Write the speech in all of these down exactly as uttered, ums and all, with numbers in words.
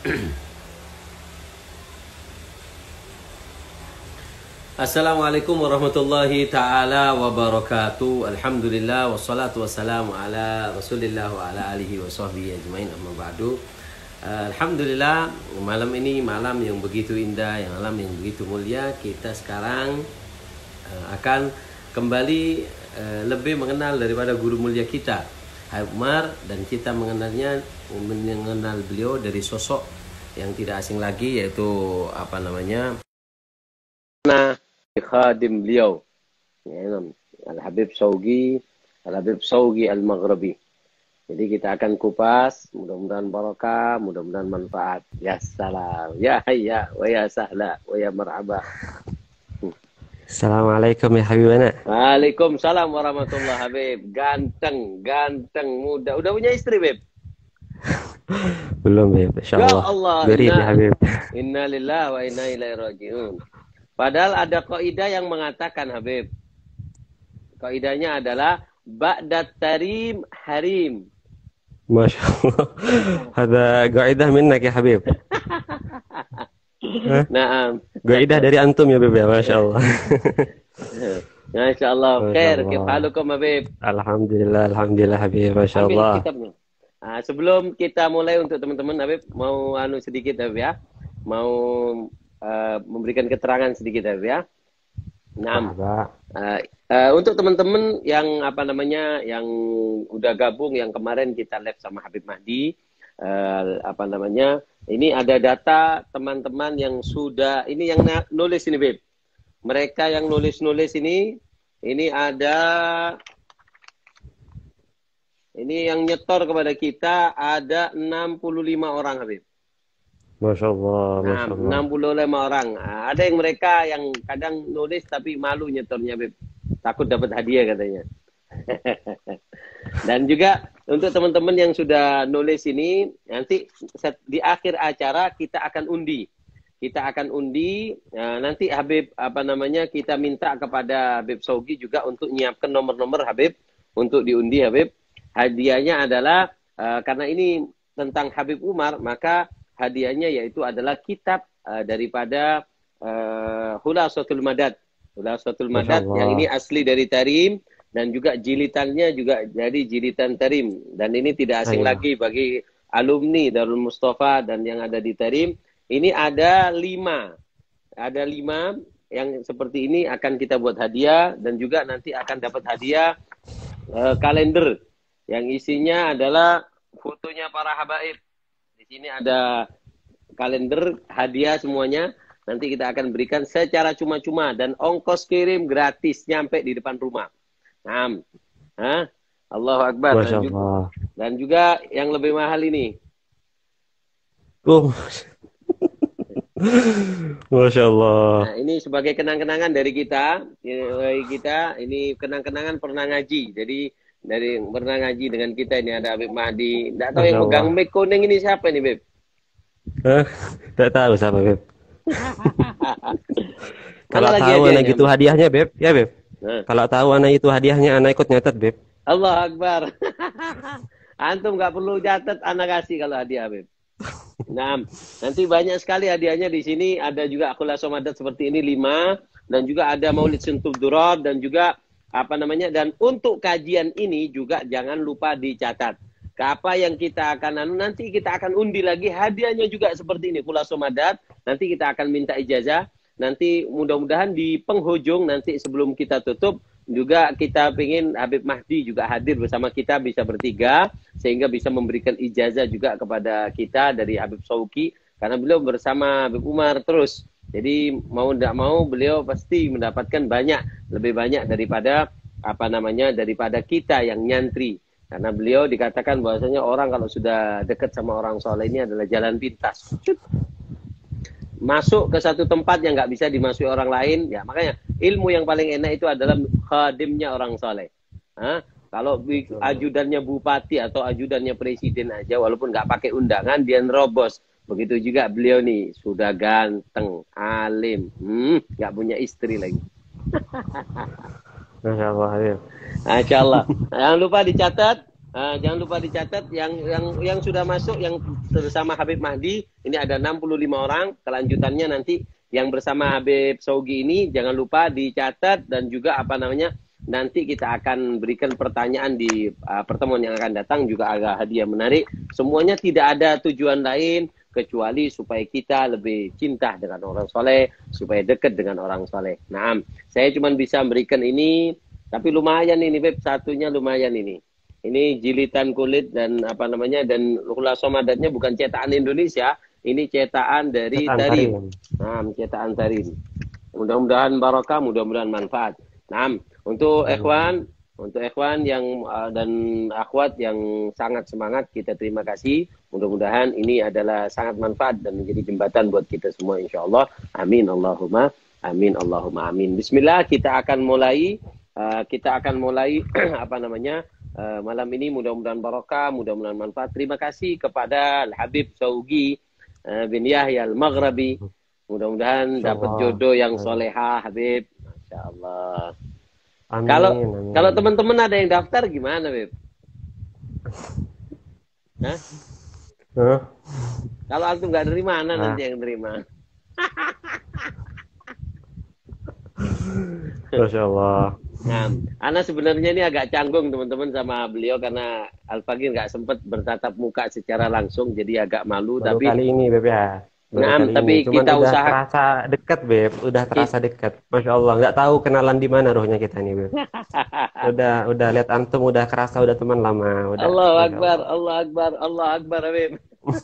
Assalamualaikum warahmatullahi ta'ala wabarakatuh. Alhamdulillah wassalatu wassalamu ala rasulillah wa ala alihi wa sahbihi ajmain, amma ba'du. Alhamdulillah, malam ini malam yang begitu indah, yang malam yang begitu mulia. Kita sekarang uh, akan kembali uh, lebih mengenal daripada guru mulia kita, Habib Umar, dan kita mengenalnya, mengenal beliau dari sosok yang tidak asing lagi, yaitu apa namanya, nah, khadim beliau, ya, Al-Habib Shawqi, Al-Habib Shawqi Al-Maghribi. Jadi kita akan kupas, mudah-mudahan barakah, mudah-mudahan manfaat. Ya salam, ya hayya, wa ya sahla, wa ya marhaba. Assalamualaikum ya Habibana. Waalaikumsalam warahmatullahi Habib. Ganteng, ganteng, muda. Udah punya istri, Beb? Belum, Beb. Insyaallah. Ya Allah. Beri Inna, ya Habib. Inna lillahi wa inna ilaihi raji'un. Padahal ada kaidah yang mengatakan, Habib. Kaidahnya adalah ba'dat tarim harim. Masya Allah. Ada kaidah minnak ya Habib. Nah, kaidah dari antum ya Habib ya, Masya Allah. Masya Allah. Khair, kifalukum Habib. Alhamdulillah, alhamdulillah Habib, Masya Allah. Nah, sebelum kita mulai, untuk teman-teman Habib mau anu sedikit Habib ya. Mau uh, memberikan keterangan sedikit Habib ya. Nah, uh, uh, untuk teman-teman yang apa namanya, yang udah gabung, yang kemarin kita live sama Habib Mahdi, uh, apa namanya, ini ada data teman-teman yang sudah, ini yang nulis ini Beb. Mereka yang nulis-nulis ini, ini ada, ini yang nyetor kepada kita ada enam puluh lima orang Habib. Masya Allah, Masya Allah. enam puluh lima orang. Nah, ada yang mereka yang kadang nulis tapi malu nyetornya, Beb. Takut dapat hadiah katanya. Dan juga untuk teman-teman yang sudah nulis ini, nanti di akhir acara kita akan undi. Kita akan undi, nah, nanti Habib, apa namanya, kita minta kepada Habib Shawqi juga untuk nyiapkan nomor-nomor Habib untuk diundi Habib. Hadiahnya adalah, uh, karena ini tentang Habib Umar, maka hadiahnya yaitu adalah kitab uh, daripada uh, Khulasatul Madad. Khulasatul Madad yang ini asli dari Tarim, dan juga jilitannya juga dari jilitan Tarim. Dan ini tidak asing Ayo. lagi bagi alumni Darul Mustafa dan yang ada di Tarim. Ini ada lima. Ada lima yang seperti ini akan kita buat hadiah, dan juga nanti akan dapat hadiah uh, kalender yang isinya adalah fotonya para habaib. Di sini ada kalender hadiah semuanya. Nanti kita akan berikan secara cuma-cuma dan ongkos kirim gratis nyampe di depan rumah. Nah, Hah? Allahu Akbar. Dan juga, dan juga yang lebih mahal ini. Oh. Masya Allah. Nah, ini sebagai kenang-kenangan dari kita. Dari kita ini kenang-kenangan pernah ngaji. Jadi dari pernah ngaji dengan kita ini ada Habib Mahdi. Tidak tahu yang pegang mic kuning ini siapa nih, Beb? Eh, tidak tahu siapa, Beb. Kalau tahu anak itu hadiahnya, Beb, ya Beb. Nah. Kalau tahu anak itu hadiahnya, anak ikut nyatet, Beb. Allah Akbar. Antum nggak perlu catat, anak kasih kalau hadiah, Beb. Nah, nanti banyak sekali hadiahnya di sini. Ada juga Khulasatul Madad seperti ini lima, dan juga ada Maulid Suntul Durad, dan juga apa namanya, dan untuk kajian ini juga jangan lupa dicatat. Apa yang kita akan anu, nanti kita akan undi lagi hadiahnya juga seperti ini, Khulasatul Madad. Nanti kita akan minta ijazah. Nanti mudah-mudahan di penghujung, nanti sebelum kita tutup juga kita ingin Habib Mahdi juga hadir bersama kita, bisa bertiga, sehingga bisa memberikan ijazah juga kepada kita dari Habib Shawqi, karena beliau bersama Habib Umar terus. Jadi mau tidak mau beliau pasti mendapatkan banyak, lebih banyak daripada apa namanya, daripada kita yang nyantri. Karena beliau dikatakan bahwasanya orang kalau sudah dekat sama orang soleh ini adalah jalan pintas. Masuk ke satu tempat yang nggak bisa dimasuki orang lain, ya makanya ilmu yang paling enak itu adalah khadimnya orang soleh. Hah? Kalau ajudannya bupati atau ajudannya presiden aja, walaupun nggak pakai undangan, dia nerobos. Begitu juga beliau nih, sudah ganteng, alim, hmm, nggak punya istri lagi. Masya Allah, ya. Masya Allah. Jangan lupa dicatat. Uh, jangan lupa dicatat yang yang yang sudah masuk yang bersama Habib Mahdi ini ada enam puluh lima orang. Kelanjutannya nanti yang bersama Habib Shaugi ini jangan lupa dicatat dan juga apa namanya nanti kita akan berikan pertanyaan di uh, pertemuan yang akan datang juga ada hadiah menarik. Semuanya tidak ada tujuan lain kecuali supaya kita lebih cinta dengan orang soleh, supaya dekat dengan orang soleh. Nah, saya cuma bisa memberikan ini, tapi lumayan ini Beb, satunya lumayan ini. Ini jilitan kulit dan apa namanya dan khulaso madatnya bukan cetakan Indonesia, ini cetakan dari Tarim. Nah, cetakan Tarim. Mudah-mudahan barakah, mudah-mudahan manfaat. Nah, untuk ikhwan, untuk ikhwan yang uh, dan akhwat yang sangat semangat, kita terima kasih. Mudah-mudahan ini adalah sangat manfaat dan menjadi jembatan buat kita semua insyaallah. Amin Allahumma amin Allahumma amin. Bismillah, kita akan mulai uh, kita akan mulai apa namanya? Uh, malam ini mudah-mudahan barakah, mudah-mudahan manfaat. Terima kasih kepada Habib Shaugi uh, bin Yahya Al-Maghrabi. Mudah-mudahan dapat jodoh yang soleha Habib. Masya Allah. Amin, kalau amin. Kalau teman-teman ada yang daftar gimana, Beb? Hah? Huh? Kalau antum nggak nerima, Ana nanti yang nerima. Masya Allah. Nah, Ana sebenarnya ini agak canggung teman-teman sama beliau karena Al-Faqir nggak sempat bertatap muka secara langsung, jadi agak malu. Baru tapi kali ini, Beb ya. Nah, tapi kita udah usaha terasa dekat, Beb. Udah terasa dekat. Masya Allah, nggak tahu kenalan di mana rohnya kita nih, Beb. udah udah lihat antum, udah kerasa udah teman lama. Udah, Allah Akbar, Allah Akbar, Allah Akbar, Beb.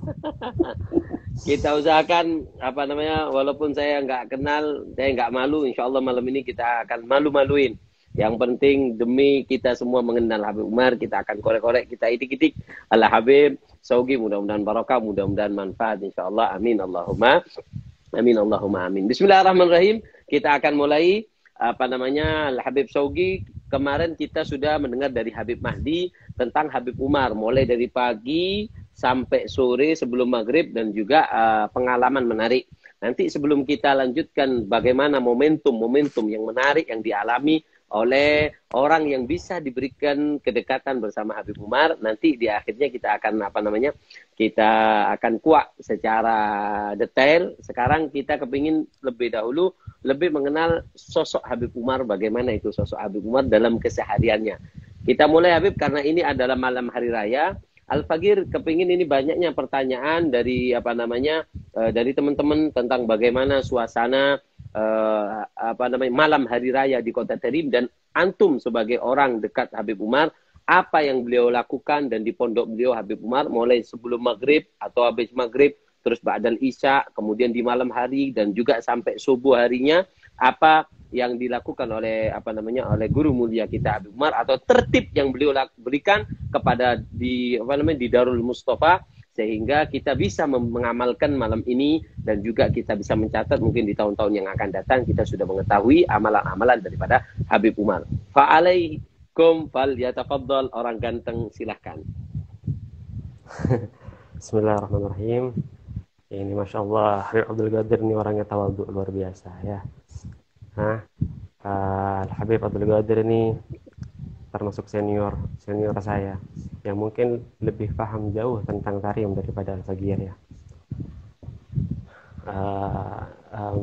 Kita usahakan apa namanya, walaupun saya nggak kenal, saya nggak malu. Insya Allah malam ini kita akan malu-maluin. Yang penting demi kita semua mengenal Habib Umar, kita akan korek-korek, kita itik-itik ala Habib Shaugi, mudah-mudahan barakah, mudah-mudahan manfaat insyaallah. Amin Allahumma amin Allahumma amin. Bismillahirrahmanirrahim. Kita akan mulai apa namanya Habib Shaugi. Kemarin kita sudah mendengar dari Habib Mahdi tentang Habib Umar mulai dari pagi sampai sore sebelum maghrib dan juga uh, pengalaman menarik. Nanti sebelum kita lanjutkan bagaimana momentum-momentum yang menarik yang dialami oleh orang yang bisa diberikan kedekatan bersama Habib Umar, nanti di akhirnya kita akan apa namanya kita akan kuak secara detail. Sekarang kita kepingin lebih dahulu lebih mengenal sosok Habib Umar, bagaimana itu sosok Habib Umar dalam kesehariannya. Kita mulai Habib karena ini adalah malam hari raya. Al-Faqir kepingin ini banyaknya pertanyaan dari apa namanya uh, dari teman-teman tentang bagaimana suasana uh, apa namanya malam hari raya di Kota Tarim, dan antum sebagai orang dekat Habib Umar, apa yang beliau lakukan dan di pondok beliau Habib Umar mulai sebelum maghrib atau habis maghrib, terus ba'dal isya, kemudian di malam hari dan juga sampai subuh harinya, apa yang dilakukan oleh apa namanya oleh guru mulia kita Habib Umar atau tertib yang beliau berikan kepada di apa namanya di Darul Mustafa, sehingga kita bisa mengamalkan malam ini dan juga kita bisa mencatat mungkin di tahun-tahun yang akan datang kita sudah mengetahui amalan-amalan daripada Habib Umar. Fa'alaikum fal yatafaddal, orang ganteng silahkan. Bismillahirrahmanirrahim. Ini Masya Allah, Habib Abdul Qadir ini orangnya tawadhu luar biasa ya. Nah, uh, Habib Abdul Qadir ini termasuk senior senior saya yang mungkin lebih paham jauh tentang Tarim daripada Al-Faqir ya. Uh, um,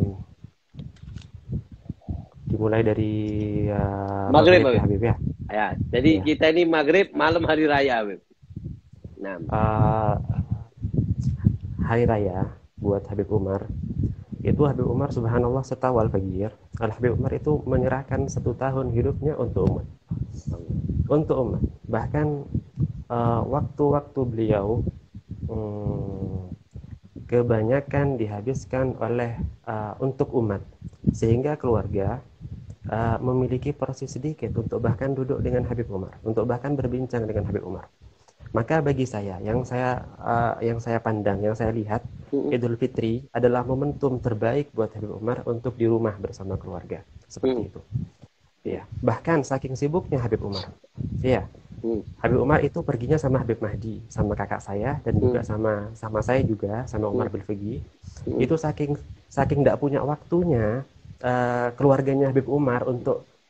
dimulai dari uh, maghrib, maghrib ya, Habib ya. Ya, jadi ya. Kita ini maghrib malam hari raya Habib. Nah, uh, hari raya buat Habib Umar itu, Habib Umar subhanallah setahu Al-Faqir, Al-Habib Umar itu menyerahkan satu tahun hidupnya untuk umat, untuk umat. Bahkan uh, waktu-waktu beliau um, kebanyakan dihabiskan oleh uh, untuk umat, sehingga keluarga uh, memiliki porsi sedikit untuk bahkan duduk dengan Habib Umar, untuk bahkan berbincang dengan Habib Umar. Maka bagi saya, yang saya uh, yang saya pandang, yang saya lihat, Idul Fitri adalah momentum terbaik buat Habib Umar untuk di rumah bersama keluarga, seperti mm. itu. Ya, bahkan saking sibuknya Habib Umar, ya, mm. Habib Umar itu perginya sama Habib Mahdi, sama kakak saya dan juga mm. sama sama saya juga, sama Umar mm. bin Figi. Mm. Itu saking saking tidak punya waktunya uh, keluarganya Habib Umar untuk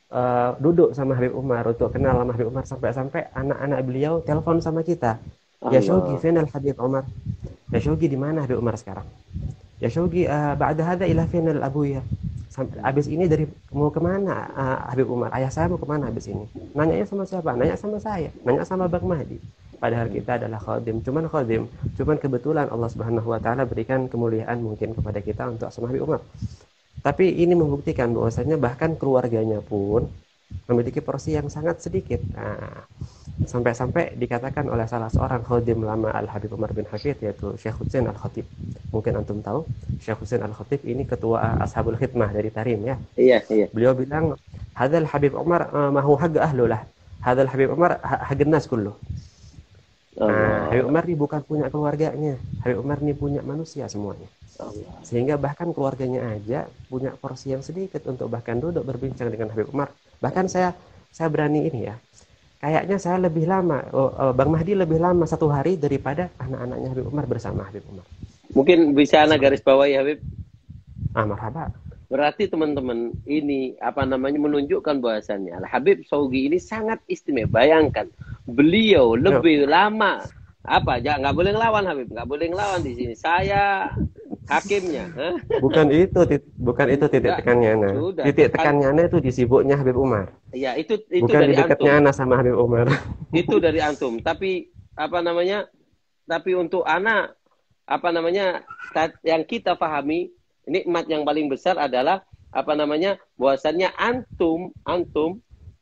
uh, duduk sama Habib Umar, untuk kenal sama Habib Umar, sampai-sampai anak-anak beliau telepon sama kita. Ya Syauqi, Allah. fina Habib Umar? Ya Syauqi, di mana Habib Umar sekarang? Ya Syauqi, uh, ba'da hada ila fina al-abuya? Habis ini dari mau kemana uh, Habib Umar? Ayah saya mau kemana habis ini? Nanyanya sama siapa? Nanya sama saya, nanya sama Bang Mahdi. Padahal kita adalah khadim, cuman khadim, cuman kebetulan Allah Subhanahu wa taala berikan kemuliaan mungkin kepada kita untuk sama Habib Umar. Tapi ini membuktikan bahwasanya bahkan keluarganya pun memiliki porsi yang sangat sedikit. Nah, sampai-sampai dikatakan oleh salah seorang khadim lama Al-Habib Umar bin Hafid, yaitu Syekh Husain Al-Khatib. Mungkin antum tahu, Syekh Husain Al-Khatib ini ketua Ashabul Khidmah dari Tarim ya. Iya, iya. Beliau bilang, "Hadzal Habib Umar uh, mahu haq ahlulah. Hadzal Habib Umar haqun nas kullu." Nah, Habib Umar ini bukan punya keluarganya. Habib Umar ini punya manusia semuanya. Allah. Sehingga bahkan keluarganya aja punya porsi yang sedikit untuk bahkan duduk berbincang dengan Habib Umar. Bahkan saya saya berani ini ya. Kayaknya saya lebih lama, oh, Bang Mahdi lebih lama satu hari daripada anak-anaknya Habib Umar bersama Habib Umar. Mungkin bisa anak garis bawahi Habib. Ah, marhaba. Berarti teman-teman ini apa namanya menunjukkan bahwasannya Al Habib Syauqi ini sangat istimewa. Bayangkan beliau lebih Yo. lama apa? Ya nggak boleh ngelawan Habib, nggak boleh ngelawan di sini. Saya hakimnya. Bukan itu, bukan itu titik tekannya. Nah. Titik tekannya itu di sibuknya Habib Umar. Iya, itu itu bukan dari di dekatnya Ana sama Habib Umar. Itu dari antum. Tapi apa namanya? Tapi untuk anak apa namanya? Yang kita pahami nikmat yang paling besar adalah apa namanya? Bahwasannya antum, antum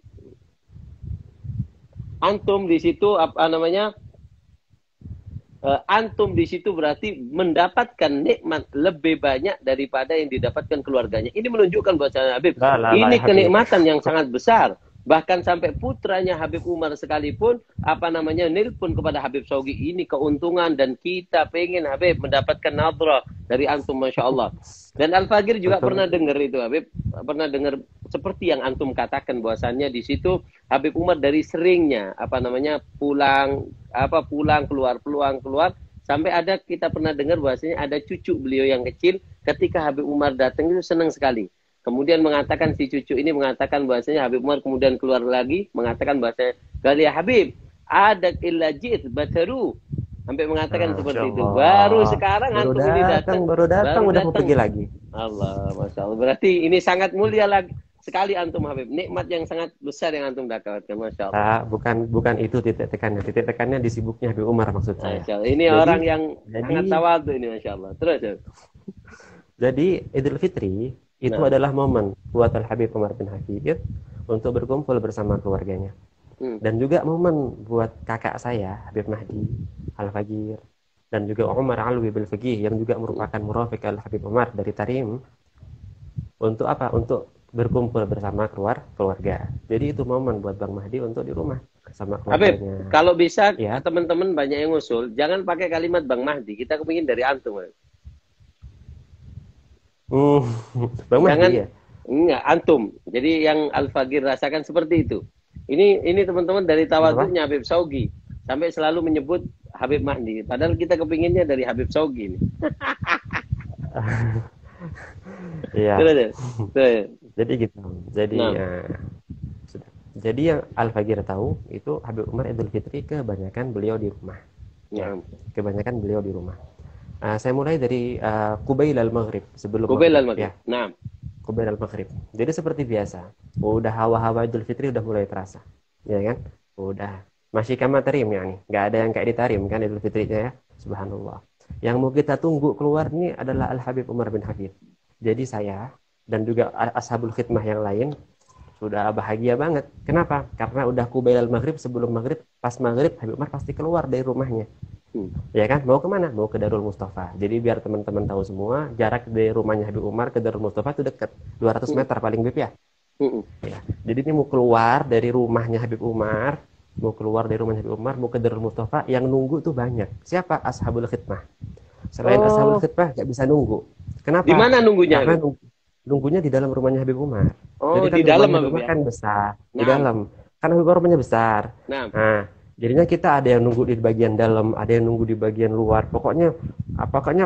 antum di situ apa namanya? Uh, antum di situ berarti mendapatkan nikmat lebih banyak daripada yang didapatkan keluarganya. Ini menunjukkan bahwa Habib, lah, lah, ini lah, kenikmatan Habib. yang sangat besar. Bahkan sampai putranya Habib Umar sekalipun apa namanya nelpon kepada Habib Syauqi, ini keuntungan dan kita pengen Habib mendapatkan nadrah dari antum, masya Allah. Dan Al-Fagir juga Betul. pernah dengar itu Habib, pernah dengar seperti yang antum katakan bahwasannya di situ Habib Umar dari seringnya apa namanya pulang apa pulang keluar peluang keluar sampai ada kita pernah dengar bahwasanya ada cucu beliau yang kecil ketika Habib Umar datang itu senang sekali. Kemudian mengatakan si cucu ini mengatakan bahwasanya Habib Umar kemudian keluar lagi mengatakan bahwasanya Gali Habib ada illa jid bataru sampai mengatakan nah, seperti itu. Baru sekarang baru antum datang, ini datang baru datang baru udah datang. mau pergi lagi. Allah, masya Allah. Berarti ini sangat mulia lagi sekali antum Habib. Nikmat yang sangat besar yang antum dapatkan, masya Allah. Ah, bukan bukan itu titik tekannya. Titik tekannya di sibuknya Habib Umar maksud saya. Ini jadi, orang yang jadi, sangat tawadhu ini, masya Allah. Terus. Ya. Jadi Idul Fitri itu nah. adalah momen buat Al Habib Umar bin Hafid untuk berkumpul bersama keluarganya. Hmm. Dan juga momen buat kakak saya Habib Mahdi Al-Fagir dan juga Umar Alwi bil Fiqih yang juga merupakan murafiq Al Habib Umar dari Tarim. Untuk apa? Untuk berkumpul bersama keluar keluarga. Jadi itu momen buat Bang Mahdi untuk di rumah sama keluarganya. Habib, kalau bisa ya. Teman-teman banyak yang ngusul, jangan pakai kalimat Bang Mahdi. Kita kepingin dari antum. Hmm, Bang jangan, Mahdi ya? Enggak, antum. Jadi yang Al-Fagir rasakan seperti itu. Ini ini teman-teman dari tawadhunya Habib Syauqi sampai selalu menyebut Habib Mahdi. Padahal kita kepinginnya dari Habib Syauqi ini. Iya. Jadi gitu. Jadi nah. ya, sudah. Jadi yang Al-Fagir tahu itu Habib Umar Idul Fitri kebanyakan beliau di rumah. Ya. Kebanyakan beliau di rumah. Uh, saya mulai dari uh, Qubail al-Maghrib sebelum Qubail al-Maghrib. Ya. Nah. Qubail al-Maghrib. Jadi seperti biasa, udah hawa-hawa Idul Fitri udah mulai terasa, ya kan? Udah masih kama tarim ya nih, nggak ada yang kayak di tarim kan Idul Fitrinya ya, subhanallah. Yang mau kita tunggu keluar nih adalah Al Habib Umar bin Hafid. Jadi saya dan juga Ashabul Khidmah yang lain sudah bahagia banget. Kenapa? Karena udah Qubail al-Maghrib, sebelum Maghrib, pas Maghrib Habib Umar pasti keluar dari rumahnya. Hmm. Ya kan, mau kemana? Mau ke Darul Mustafa. Jadi biar teman-teman tahu semua, jarak dari rumahnya Habib Umar ke Darul Mustafa itu dekat, dua ratus meter paling Bib ya. Hmm. Ya. Jadi ini mau keluar dari rumahnya Habib Umar, mau keluar dari rumahnya Habib Umar, mau ke Darul Mustafa, yang nunggu tuh banyak. Siapa? Ashabul Khidmah. Selain oh. Ashabul Khidmah nggak bisa nunggu. Kenapa? Di mana nunggunya? Karena nunggu, nunggunya di dalam rumahnya Habib Umar. Oh, jadi kan di dalam Habib Umar ya? kan besar, nah. Di dalam. Kan Habib Umar rumahnya besar. Nah. nah Jadinya kita ada yang nunggu di bagian dalam, ada yang nunggu di bagian luar. Pokoknya, apakahnya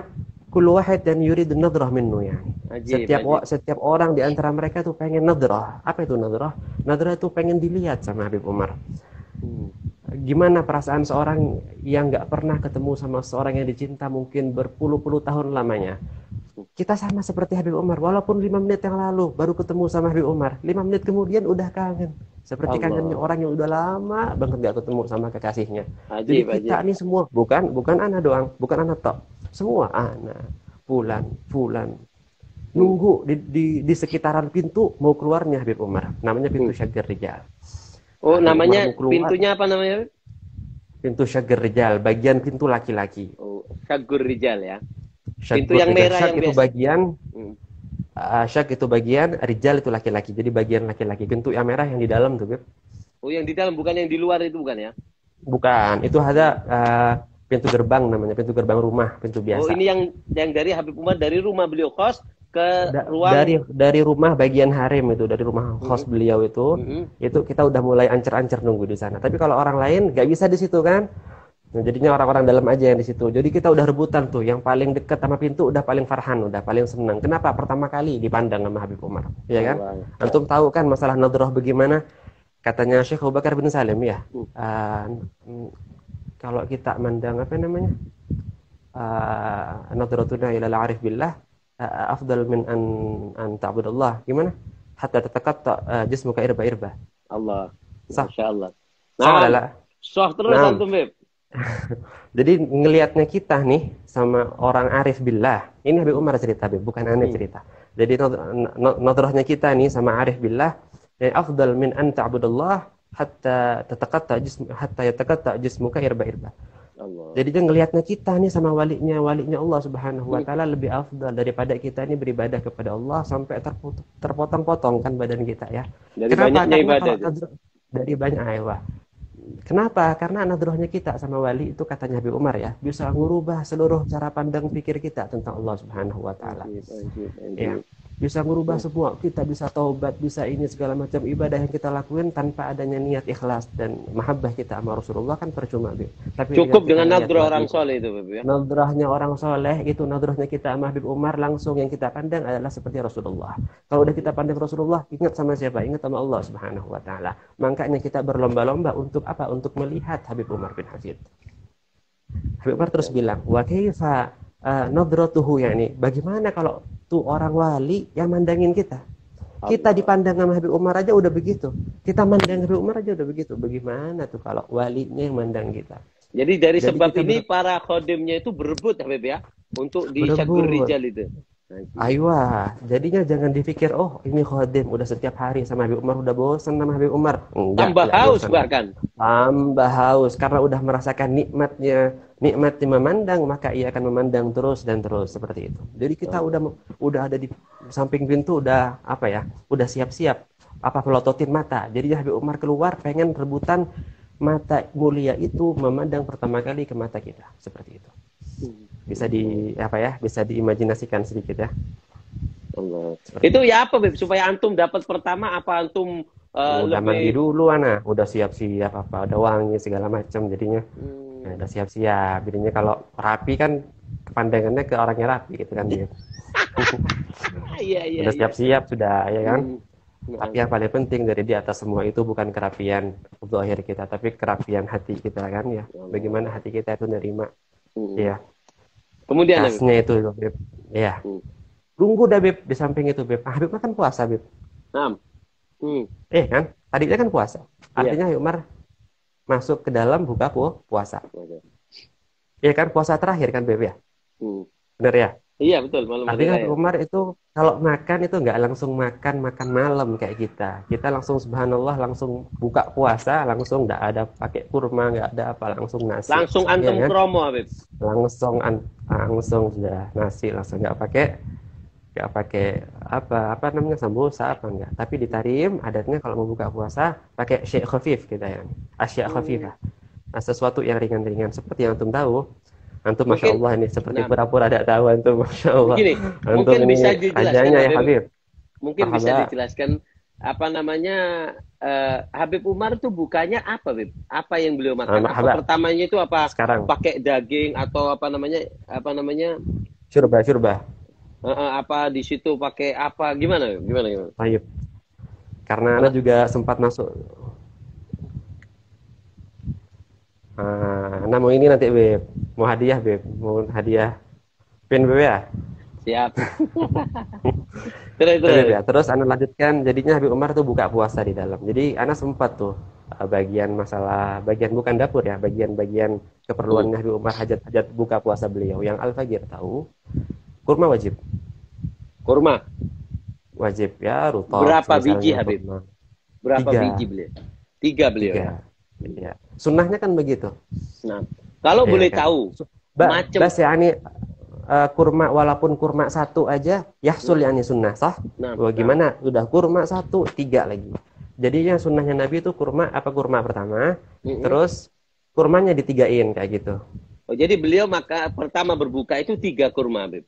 kullu wahid dan yurid nadrah minnu yani. Ajib, Setiap ajib. setiap orang di antara mereka tuh pengen nadrah. Apa itu nadrah? Nadrah itu pengen dilihat sama Habib Umar. Hmm. Gimana perasaan seorang yang nggak pernah ketemu sama seorang yang dicinta mungkin berpuluh-puluh tahun lamanya. Kita sama seperti Habib Umar, walaupun lima menit yang lalu baru ketemu sama Habib Umar, lima menit kemudian udah kangen. Seperti kangennya Allah. orang yang udah lama banget nggak ketemu sama kekasihnya. Jadi Ajib, kita ajib. nih semua, bukan bukan anak doang, bukan anak tok. Semua anak, fulan, fulan, nunggu di, di, di sekitaran pintu mau keluarnya Habib Umar. Namanya pintu Hmm. Syagir Rijal. Oh, Habib Umar namanya mau keluar, pintunya apa namanya? pintu Syagir Rijal, bagian pintu laki-laki. Oh, Syagur Rijal ya. Pintu Syagir yang Rijal. merah Syag yang itu biasa. bagian, Hmm. uh, Syag itu bagian, Rijal itu laki-laki. Jadi bagian laki-laki. Pintu yang merah yang di dalam tuh, Beb. Oh, yang di dalam bukan yang di luar itu bukan ya? Bukan, itu ada uh, pintu gerbang namanya, pintu gerbang rumah, pintu biasa. Oh, ini yang yang dari Habib Umar dari rumah beliau kos ke Da- ruang. dari dari rumah bagian harem itu, dari rumah kos Mhm. beliau itu, Mhm. itu kita udah mulai ancer-ancer nunggu di sana. Tapi kalau orang lain nggak bisa di situ kan, nah, jadinya orang-orang dalam aja yang di situ. Jadi kita udah rebutan tuh, yang paling dekat sama pintu udah paling farhan, udah paling senang. Kenapa? Pertama kali dipandang sama Habib Umar, ya kan? Allah. Antum tahu kan masalah nadroh bagaimana? Katanya Syekh Abu Bakar bin Salim ya, Hmm. uh, mm, kalau kita mandang apa namanya, uh, nadratuna ilal arif billah uh, afdal min an an ta'budallah. Gimana? Hatta tataqatta uh, jismuka irba irba. Allah. Sah. Masya Allah. Sah Nah, adalah. soh terus Nah, antum, Beb. jadi ngelihatnya kita nih sama orang arif billah. Ini Habib Umar cerita, Beb, bukan aneh Hmm. cerita. Jadi nadrahnya kita nih sama arif billah, ya afdal min an ta'budallah hatta tataqatta jism hatta yataqatta jismuka irba irba. Allah. Jadi dia ngelihatnya kita nih sama walinya, walinya Allah Subhanahu wa taala lebih afdal daripada kita ini beribadah kepada Allah sampai terpotong, terpotong-potong kan badan kita ya. Dari Kenapa? banyaknya Karena ibadah kalau itu. nadr- dari banyak aywa. Kenapa? Karena nadrohnya kita sama wali itu katanya Habib Umar ya, bisa ngubah seluruh cara pandang pikir kita tentang Allah Subhanahu wa taala. Ajib, ajib, ajib. Ya. Bisa merubah semua, kita bisa taubat, bisa ini segala macam ibadah yang kita lakuin tanpa adanya niat ikhlas dan mahabbah kita sama Rasulullah kan percuma, Bib. Tapi Cukup dengan kita lihat nadroh wali, orang soleh itu, Beb ya. nadrahnya orang soleh itu nadrahnya kita sama Habib Umar langsung yang kita pandang adalah seperti Rasulullah. Kalau udah kita pandang Rasulullah, ingat sama siapa? Ingat sama Allah Subhanahu wa taala. Makanya kita berlomba-lomba untuk apa? Untuk melihat Habib Umar bin Hafid. Habib Umar terus bilang, "Wa kaifa uh, nadratuhu yani, bagaimana kalau tuh orang wali yang mandangin kita? Kita dipandang sama Habib Umar aja udah begitu. Kita mandang Habib Umar aja udah begitu. Bagaimana tuh kalau walinya yang mandang kita?" Jadi dari Jadi sebab kita ini ber- para khodimnya itu berebut, Habib ya, untuk di Berebut. Syagur Rijal itu. Aywa, jadinya jangan dipikir, oh ini khodim udah setiap hari sama Habib Umar, udah bosan sama Habib Umar. Enggak, Tambah enggak haus bosan. bahkan. Tambah haus karena udah merasakan nikmatnya, nikmatnya memandang, maka ia akan memandang terus dan terus seperti itu. Jadi kita udah udah ada di samping pintu, udah apa ya, udah siap-siap apa pelototin mata. Jadi Habib Umar keluar pengen rebutan mata mulia itu memandang pertama kali ke mata kita, seperti itu. Bisa di apa ya, bisa diimajinasikan sedikit ya. Allah. Itu ya apa, Beb? Supaya antum dapat pertama apa antum uh, Udah mandi lebih dulu anak, udah siap-siap apa, udah wangi segala macam jadinya. Hmm. Nah, udah siap-siap. Jadinya kalau rapi kan pandangannya ke orangnya rapi gitu kan dia. Iya, iya. Udah iya. siap-siap sudah ya kan. Hmm. Nah, Tapi yang paling penting dari di atas semua itu bukan kerapian zahir kita, tapi kerapian hati kita kan ya. Bagaimana hati kita itu nerima hmm. ya. Kemudian, Beb? Khasnya itu Beb. Ya. Hmm. Tunggu dah Beb di samping itu Beb. Ah, Habib kan puasa Beb. Nah. Hmm. Eh kan, tadinya kan puasa. Iya. Artinya Habib Umar masuk ke dalam buka pu puasa. Oke. Iya kan, puasa terakhir kan Beb ya? Hmm. Bener ya? Iya, betul, malam hari Artinya raya. Habib Umar itu kalau makan itu nggak langsung makan makan malam kayak kita. Kita langsung subhanallah langsung buka puasa, langsung nggak ada pakai kurma, nggak ada apa, langsung nasi. Langsung Iya antum kan? kromo, Habib. Langsung an- langsung sudah nasi, langsung nggak pakai nggak pakai apa apa namanya sambusa apa enggak. Tapi di Tarim adatnya kalau mau buka puasa pakai syai' khafif kita ya. Asya' khafifah. Nah, sesuatu yang ringan-ringan seperti yang antum tahu. Antum Masya Mungkin- Allah ini seperti Nah. pura-pura ada tahu antum Masya Allah. Begini, Antum mungkin ini bisa dijelaskan, rajanya ya Habib. Habib. Mungkin bisa Marhaba. dijelaskan apa namanya eh, Habib Umar itu bukanya apa, Habib? Apa yang beliau makan? Ah, Apa marhaba. pertamanya itu apa? Sekarang Pakai daging atau apa namanya? Apa namanya? Syurba, syurba. Eh, eh, apa di situ pakai apa? Gimana? Gimana? Gimana? Tayyib. Karena Ana Pernah? juga sempat masuk. Ah, Ana mau ini nanti, Beb. Mau hadiah, Beb. Mau hadiah pin, Beb ya. Siap. Terus, Ya, Beb terus. ya. Terus Ana lanjutkan, jadinya Habib Umar tuh buka puasa di dalam. Jadi Ana sempat tuh eh, bagian masalah, bagian bukan dapur ya, bagian-bagian Hmm. keperluannya Habib Umar, hajat-hajat buka puasa beliau. Yang Al-Fajir tahu, kurma wajib. Kurma. Wajib ya, rutop, Berapa biji semisalnya Habib? kurma. Berapa biji Tiga, beliau? Tiga beliau ya. tiga. Iya. Sunnahnya kan begitu. Nah, kalau Iya boleh kan. tahu, Su- Ba, macam. bas ya ini eh, kurma walaupun kurma satu aja yahsul ya ini sunnah sah. Nah, nah. Bagaimana? Udah kurma satu, tiga lagi. Jadinya sunnahnya Nabi itu kurma apa kurma pertama, Mm-mm. terus kurmanya ditigain kayak gitu. Oh, jadi beliau maka pertama berbuka itu tiga kurma, Habib.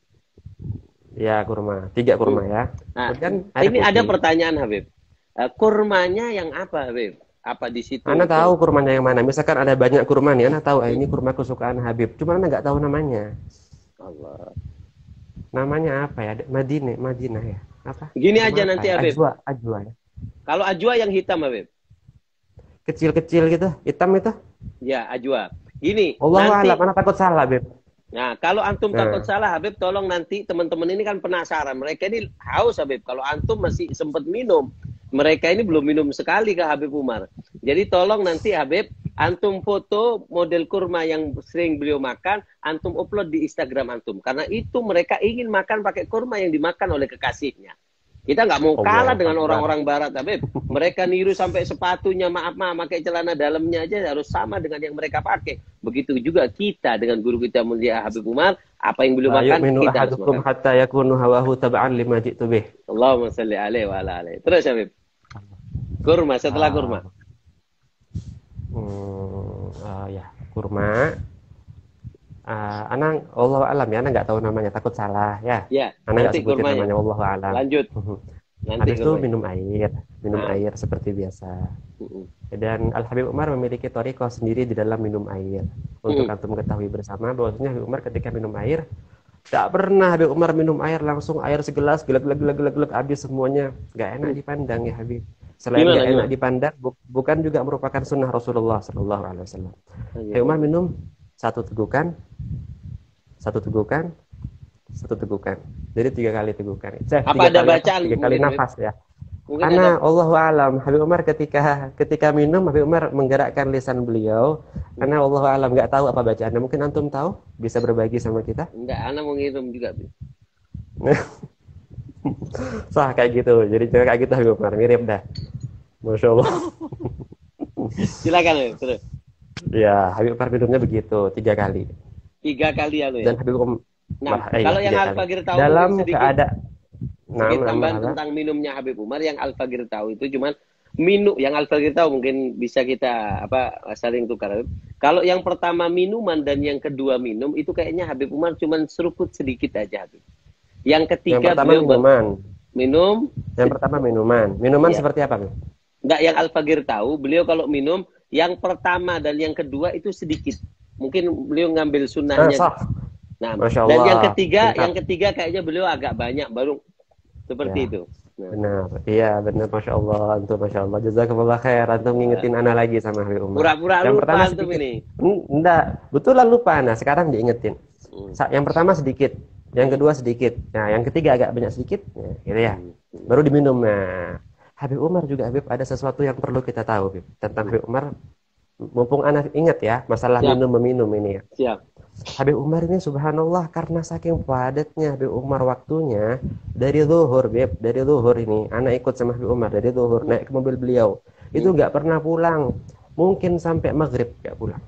Ya kurma, tiga kurma Hmm. ya. Nah, Kemudian air ini ada putih. pertanyaan, Habib. Eh, kurmanya yang apa, Habib? Apa di situ Anda itu? tahu kurmanya yang mana? Misalkan ada banyak kurma nih, Anda tahu ah, ini kurma kesukaan Habib. Cuma Anda nggak tahu namanya. Allah. Namanya apa ya? Madinah, Madinah ya. Apa? Gini Kurma aja apa nanti, ya? Habib. Ajwa, ajwa ya. Kalau ajwa yang hitam, Habib. Kecil-kecil gitu, hitam itu. Ya, ajwa. Gini, Allahu nanti. a'lam, Anda takut salah, Beb. Nah, kalau antum takut Nah, salah, Habib, tolong nanti teman-teman ini kan penasaran. Mereka ini haus, Habib. Kalau antum masih sempat minum, mereka ini belum minum sekali ke Habib Umar. Jadi tolong nanti, Habib, antum foto model kurma yang sering beliau makan, antum upload di Instagram antum. Karena itu mereka ingin makan pakai kurma yang dimakan oleh kekasihnya. Kita nggak mau kalah Allahu dengan Akbar. orang-orang barat, Habib. Mereka niru sampai sepatunya, maaf maaf, pakai celana dalamnya aja harus sama dengan yang mereka pakai. Begitu juga kita dengan guru kita mulia Habib Umar, apa yang beliau La makan, yu'minu kita harus ahadukum makan. hatta yakunu hawahu tab'an lima ji'tu bih. Allahumma salli alaihi wa ala alaihi. Terus, Habib. Kurma, setelah kurma. Ah, hmm, ah, ya, kurma. Ah, Ana Allah alam ya, Ana nggak tahu namanya, takut salah ya. Ya, Ana nggak nanti sebutin kurmanya. namanya, Allah alam. Lanjut. Mhm. Nanti Habis itu kurmanya. minum air, minum Nah. air seperti biasa. Mm-mm. Dan Al Habib Umar memiliki thariqah sendiri di dalam minum air. Untuk Mm-mm. antum ketahui bersama bahwasanya Habib Umar ketika minum air, tak pernah Habib Umar minum air langsung air segelas gelak gelak gelak gelak gelak habis semuanya. Gak enak dipandang ya Habib. Selain Gimana, gak enak gimana? dipandang, bu- bukan juga merupakan sunnah Rasulullah Shallallahu Alaihi Wasallam. Lanjut. Habib Umar minum satu tegukan, satu tegukan, satu tegukan. Jadi tiga kali tegukan. Eh, Apa tiga ada kali apa? bacaan Tiga kali mungkin, nafas ya. Mungkin Karena ada. Allahu alam, Habib Umar ketika ketika minum, Habib Umar menggerakkan lisan beliau. Karena Allahu alam nggak tahu apa bacaannya. Mungkin antum tahu, bisa berbagi sama kita. Enggak, anak mau ngirim juga. Habib. Sah kayak gitu. Jadi kayak gitu Habib Umar, mirip dah. Masya Allah. Silakan, Habib. Terus. Ya, Habib Umar minumnya begitu tiga kali. Tiga kali anu ya. Dan Habib Umar Nah, eh, kalau iya, yang tiga Al-Fagir kali. tahu dalam mungkin sedikit, keadaan nah, sedikit nah, tambahan nah, tentang minumnya Habib Umar yang Al-Fagir tahu itu cuman minum yang Al-Fagir tahu mungkin bisa kita apa saling tukar. Habib. Kalau yang pertama minuman dan yang kedua minum itu kayaknya Habib Umar cuman seruput sedikit aja Habib. Yang yang ketiga pertama beliau minuman. minum, Yang pertama minuman. Minuman ya. seperti apa, Bang? Enggak yang Al-Fagir tahu, beliau kalau minum yang pertama dan yang kedua itu sedikit. Mungkin beliau ngambil Ah, sunnahnya. sah. Nah, Masya dan yang Allah. ketiga, Mantap. yang ketiga kayaknya beliau agak banyak baru seperti Ya. itu. Nah. Benar, iya benar, Masya Allah, antum Masya Allah, jazakumullah khair, antum ngingetin ana lagi sama Habib Umar. Pura-pura Yang lupa pertama antum sedikit. ini. Hmm, enggak, betulan lupa ana, sekarang diingetin. Hmm. Sa- Yang pertama sedikit, yang kedua sedikit, nah yang ketiga agak banyak sedikit, nah, gitu ya. Baru diminum. Nah, Habib Umar juga Habib ada sesuatu yang perlu kita tahu Habib, tentang Habib Umar. Mumpung ana ingat ya masalah Siap. minum meminum ini ya. Siap. Habib Umar ini subhanallah karena saking padatnya Habib Umar waktunya dari zuhur, Beb, dari zuhur ini anak ikut sama Habib Umar dari zuhur naik ke mobil beliau itu nggak pernah pulang, mungkin sampai maghrib nggak pulang,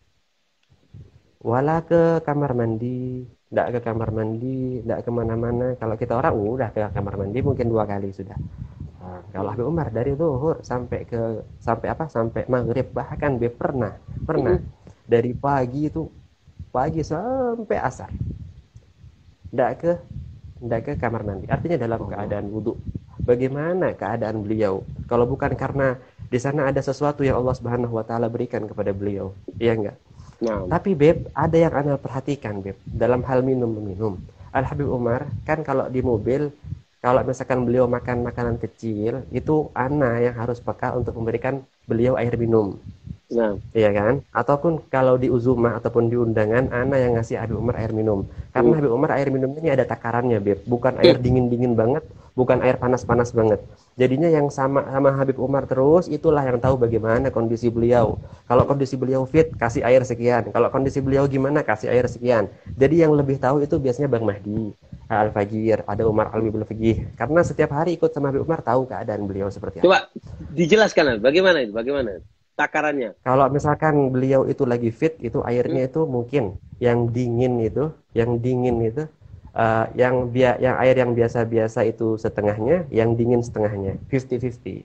wala ke kamar mandi, nggak ke kamar mandi, nggak kemana-mana. Kalau kita orang udah ke kamar mandi mungkin dua kali sudah. Nah, kalau Habib Umar dari zuhur sampai ke sampai apa sampai maghrib, bahkan Beb pernah pernah dari pagi itu pagi sampai asar ndak ke ndak ke kamar mandi, artinya dalam keadaan wudhu. Bagaimana keadaan beliau kalau bukan karena di sana ada sesuatu yang Allah Subhanahu wa taala berikan kepada beliau, iya enggak? Nah, Tapi Beb, ada yang Anda perhatikan Beb dalam hal minum meminum. Al Habib Umar kan kalau di mobil, kalau misalkan beliau makan makanan kecil, itu ana yang harus peka untuk memberikan beliau air minum. Nah, Iya kan? Ataupun kalau di uzumah ataupun di undangan, ana yang ngasih Habib Umar air minum. Karena hmm. Habib Umar air minumnya ini ada takarannya, Beb. Bukan air dingin-dingin banget, bukan air panas-panas banget. Jadinya yang sama sama Habib Umar terus, itulah yang tahu bagaimana kondisi beliau. Kalau kondisi beliau fit, kasih air sekian. Kalau kondisi beliau gimana, kasih air sekian. Jadi yang lebih tahu itu biasanya Bang Mahdi Al-Fagir, ada Umar Al-Wibul Fagih. Karena setiap hari ikut sama Habib Umar, tahu keadaan beliau seperti apa. Coba dijelaskan, bagaimana itu? Bagaimana takarannya? Kalau misalkan beliau itu lagi fit, itu airnya Hmm? itu mungkin yang dingin itu, yang dingin itu, uh, yang bia yang air yang biasa-biasa itu setengahnya, yang dingin setengahnya, fifty fifty.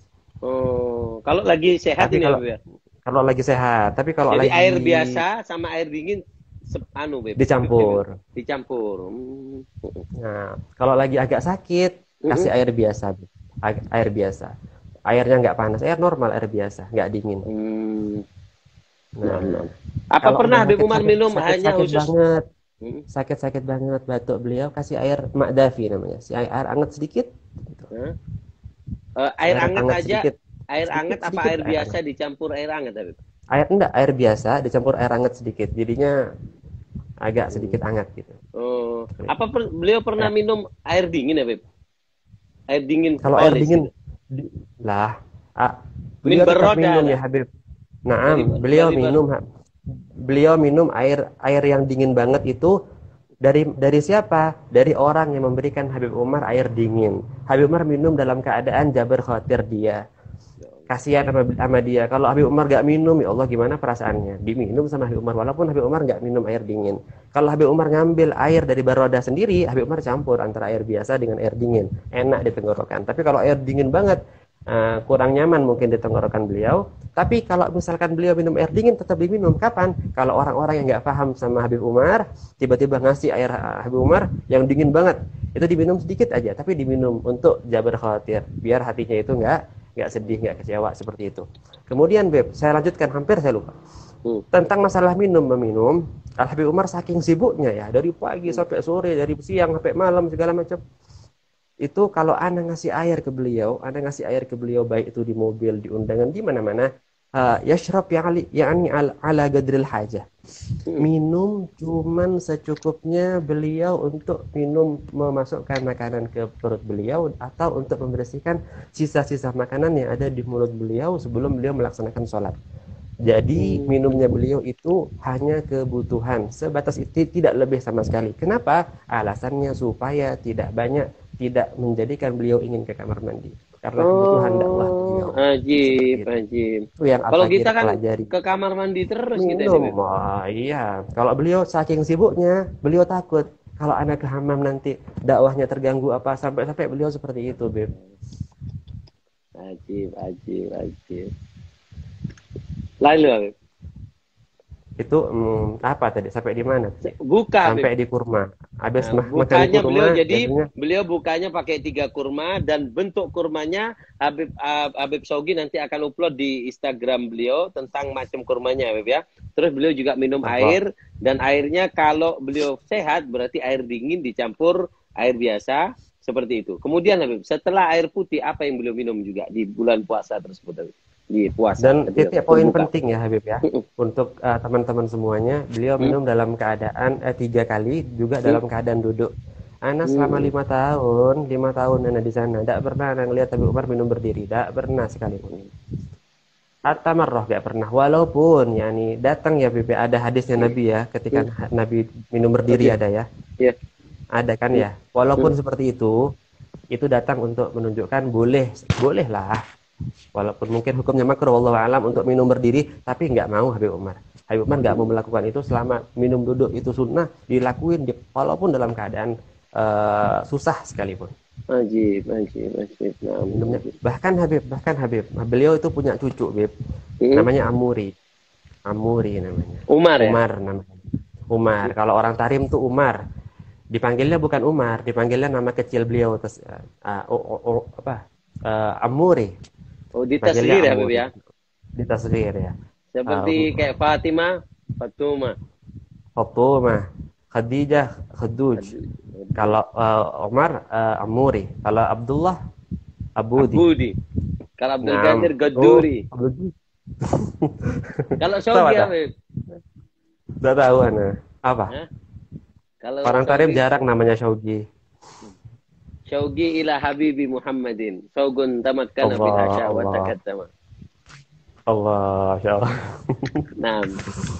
Oh, kalau lagi sehat Tapi ini kalau ya, Beb, ya? kalau lagi sehat, tapi kalau Jadi lagi air biasa sama air dingin sep- anu, Beb. dicampur. Dicampur. Hmm. Nah, kalau lagi agak sakit, Mm-mm. kasih air biasa, Beb. Ag- air biasa. Airnya nggak panas, air normal, air biasa, nggak dingin. Hmm. Nah, nah. Nah, Apa kalau pernah udah Habib Umar sakit-sakit minum hanya sakit-sakit khusus banget, Hmm. sakit-sakit banget batuk beliau kasih air Makdafi namanya, si air, air anget sedikit gitu. Hah? Eh, air Air anget anget aja, sedikit air sedikit anget apa sedikit air air biasa anget, dicampur air anget, Habib? air enggak, air biasa dicampur air anget sedikit, jadinya agak Hmm. sedikit anget gitu. Oh, apa per- beliau pernah Ya, minum air dingin, Habib? Air dingin kalau air kholis dingin gitu. di- lah, ah, Min beliau tetap berroda minum ya lah. Habib. Bali Naam, beliau Bali ber. minum ha- beliau minum air air yang dingin banget itu dari dari siapa? Dari orang yang memberikan Habib Umar air dingin. Habib Umar minum dalam keadaan jabar khawatir dia. Kasihan sama, sama dia. Kalau Habib Umar gak minum, ya Allah gimana perasaannya? Diminum sama Habib Umar, walaupun Habib Umar gak minum air dingin. Kalau Habib Umar ngambil air dari baroda sendiri, Habib Umar campur antara air biasa dengan air dingin. Enak di tenggorokan. Tapi kalau air dingin banget, uh, kurang nyaman mungkin di tenggorokan beliau. Tapi kalau misalkan beliau minum air dingin, tetap diminum. Kapan? Kalau orang-orang yang gak paham sama Habib Umar, tiba-tiba ngasih air uh, Habib Umar yang dingin banget, itu diminum sedikit aja, tapi diminum untuk jabar khawatir, biar hatinya itu nggak nggak sedih, nggak kecewa seperti itu. Kemudian Beb, saya lanjutkan, hampir saya lupa. Hmm. Tentang masalah minum meminum, Al Habib Umar saking sibuknya ya, dari pagi sampai sore, dari siang sampai malam segala macam. Itu kalau Anda ngasih air ke beliau, Anda ngasih air ke beliau baik itu di mobil, di undangan, di mana-mana, uh, yashrab yani yani ala, ala gadril hajah. Minum cuman secukupnya beliau untuk minum, memasukkan makanan ke perut beliau atau untuk membersihkan sisa-sisa makanan yang ada di mulut beliau sebelum beliau melaksanakan sholat. Jadi minumnya beliau itu hanya kebutuhan sebatas itu, tidak lebih sama sekali. Kenapa? Alasannya supaya tidak banyak, tidak menjadikan beliau ingin ke kamar mandi. Karena kebutuhan dakwah beliau. Oh, ajib, Seperti itu. ajib. Itu yang Kalau Al-Fagir kita kan pelajari. ke kamar mandi terus kita ini, Minum, Beb. oh, iya. Kalau beliau saking sibuknya, beliau takut kalau anak ke hammam nanti dakwahnya terganggu apa, sampai-sampai beliau seperti itu, Beb. Ajib, ajib, ajib. Lain loh, Beb. Itu hmm, apa tadi? Sampai di mana? Buka, Sampai Beb. di kurma. Habis Nah, mah makan bukanya kurma, beliau jadi biasanya beliau bukanya pakai tiga kurma dan bentuk kurmanya Habib uh, Habib Sogi nanti akan upload di Instagram beliau tentang macam kurmanya, Habib ya. Terus beliau juga minum Allah. air dan airnya kalau beliau sehat berarti air dingin dicampur air biasa seperti itu. Kemudian Habib, setelah air putih apa yang beliau minum juga di bulan puasa tersebut, Habib? Di puasa. Dan titik poin berbuka. penting ya Habib ya, untuk uh, teman-teman semuanya, beliau minum dalam keadaan eh, tiga kali juga dalam keadaan duduk. Ana selama lima tahun, lima tahun Ana di sana, tidak pernah Ana ngelihat Habib Umar minum berdiri, tidak pernah sekalipun. Hatta marrah gak pernah. Walaupun yani datang ya Habib, ada hadisnya Nabi ya, ketika Nabi minum berdiri ada ya, Iya. ada kan ya. Walaupun seperti itu, itu datang untuk menunjukkan boleh, boleh lah. Walaupun mungkin hukumnya makruh wallahu alam untuk minum berdiri, tapi nggak mau Habib Umar. Habib Umar nggak mau melakukan itu selama minum duduk itu sunnah, dilakuin di, walaupun dalam keadaan uh, susah sekalipun. Ajib, ajib, ajib. Nah, Minumnya. Bahkan Habib, bahkan Habib, beliau itu punya cucu Habib, Hmm. namanya Amuri. Amuri namanya. Umar ya? Umar namanya. Umar. Kalau orang Tarim tuh Umar. Dipanggilnya bukan Umar, dipanggilnya nama kecil beliau terus uh, uh, uh, uh, apa? Uh, Amuri. Oh, di tasghir ya, Habib ya? Di tasghir ya. Seperti Uh, kayak Fatimah, Fatuma. Fatumah. Khadijah Khaduj. Kalau uh, Umar uh, Amuri. Kalau Abdullah Abudi. Abudi. Kalau Abdul Naam. Qadir Gaduri. Oh, Abudi. Kalau Tahu Syaugi tak? apa? Tidak tahu ana. Apa? Hah? Kalau Orang Tarif Syaugi, jarang namanya Syaugi. Syaugi ila Habibi Muhammadin. Syaugun tamatkana bil Allah, asya wa Allah. takaddama. Allah, Masya Allah. Naam.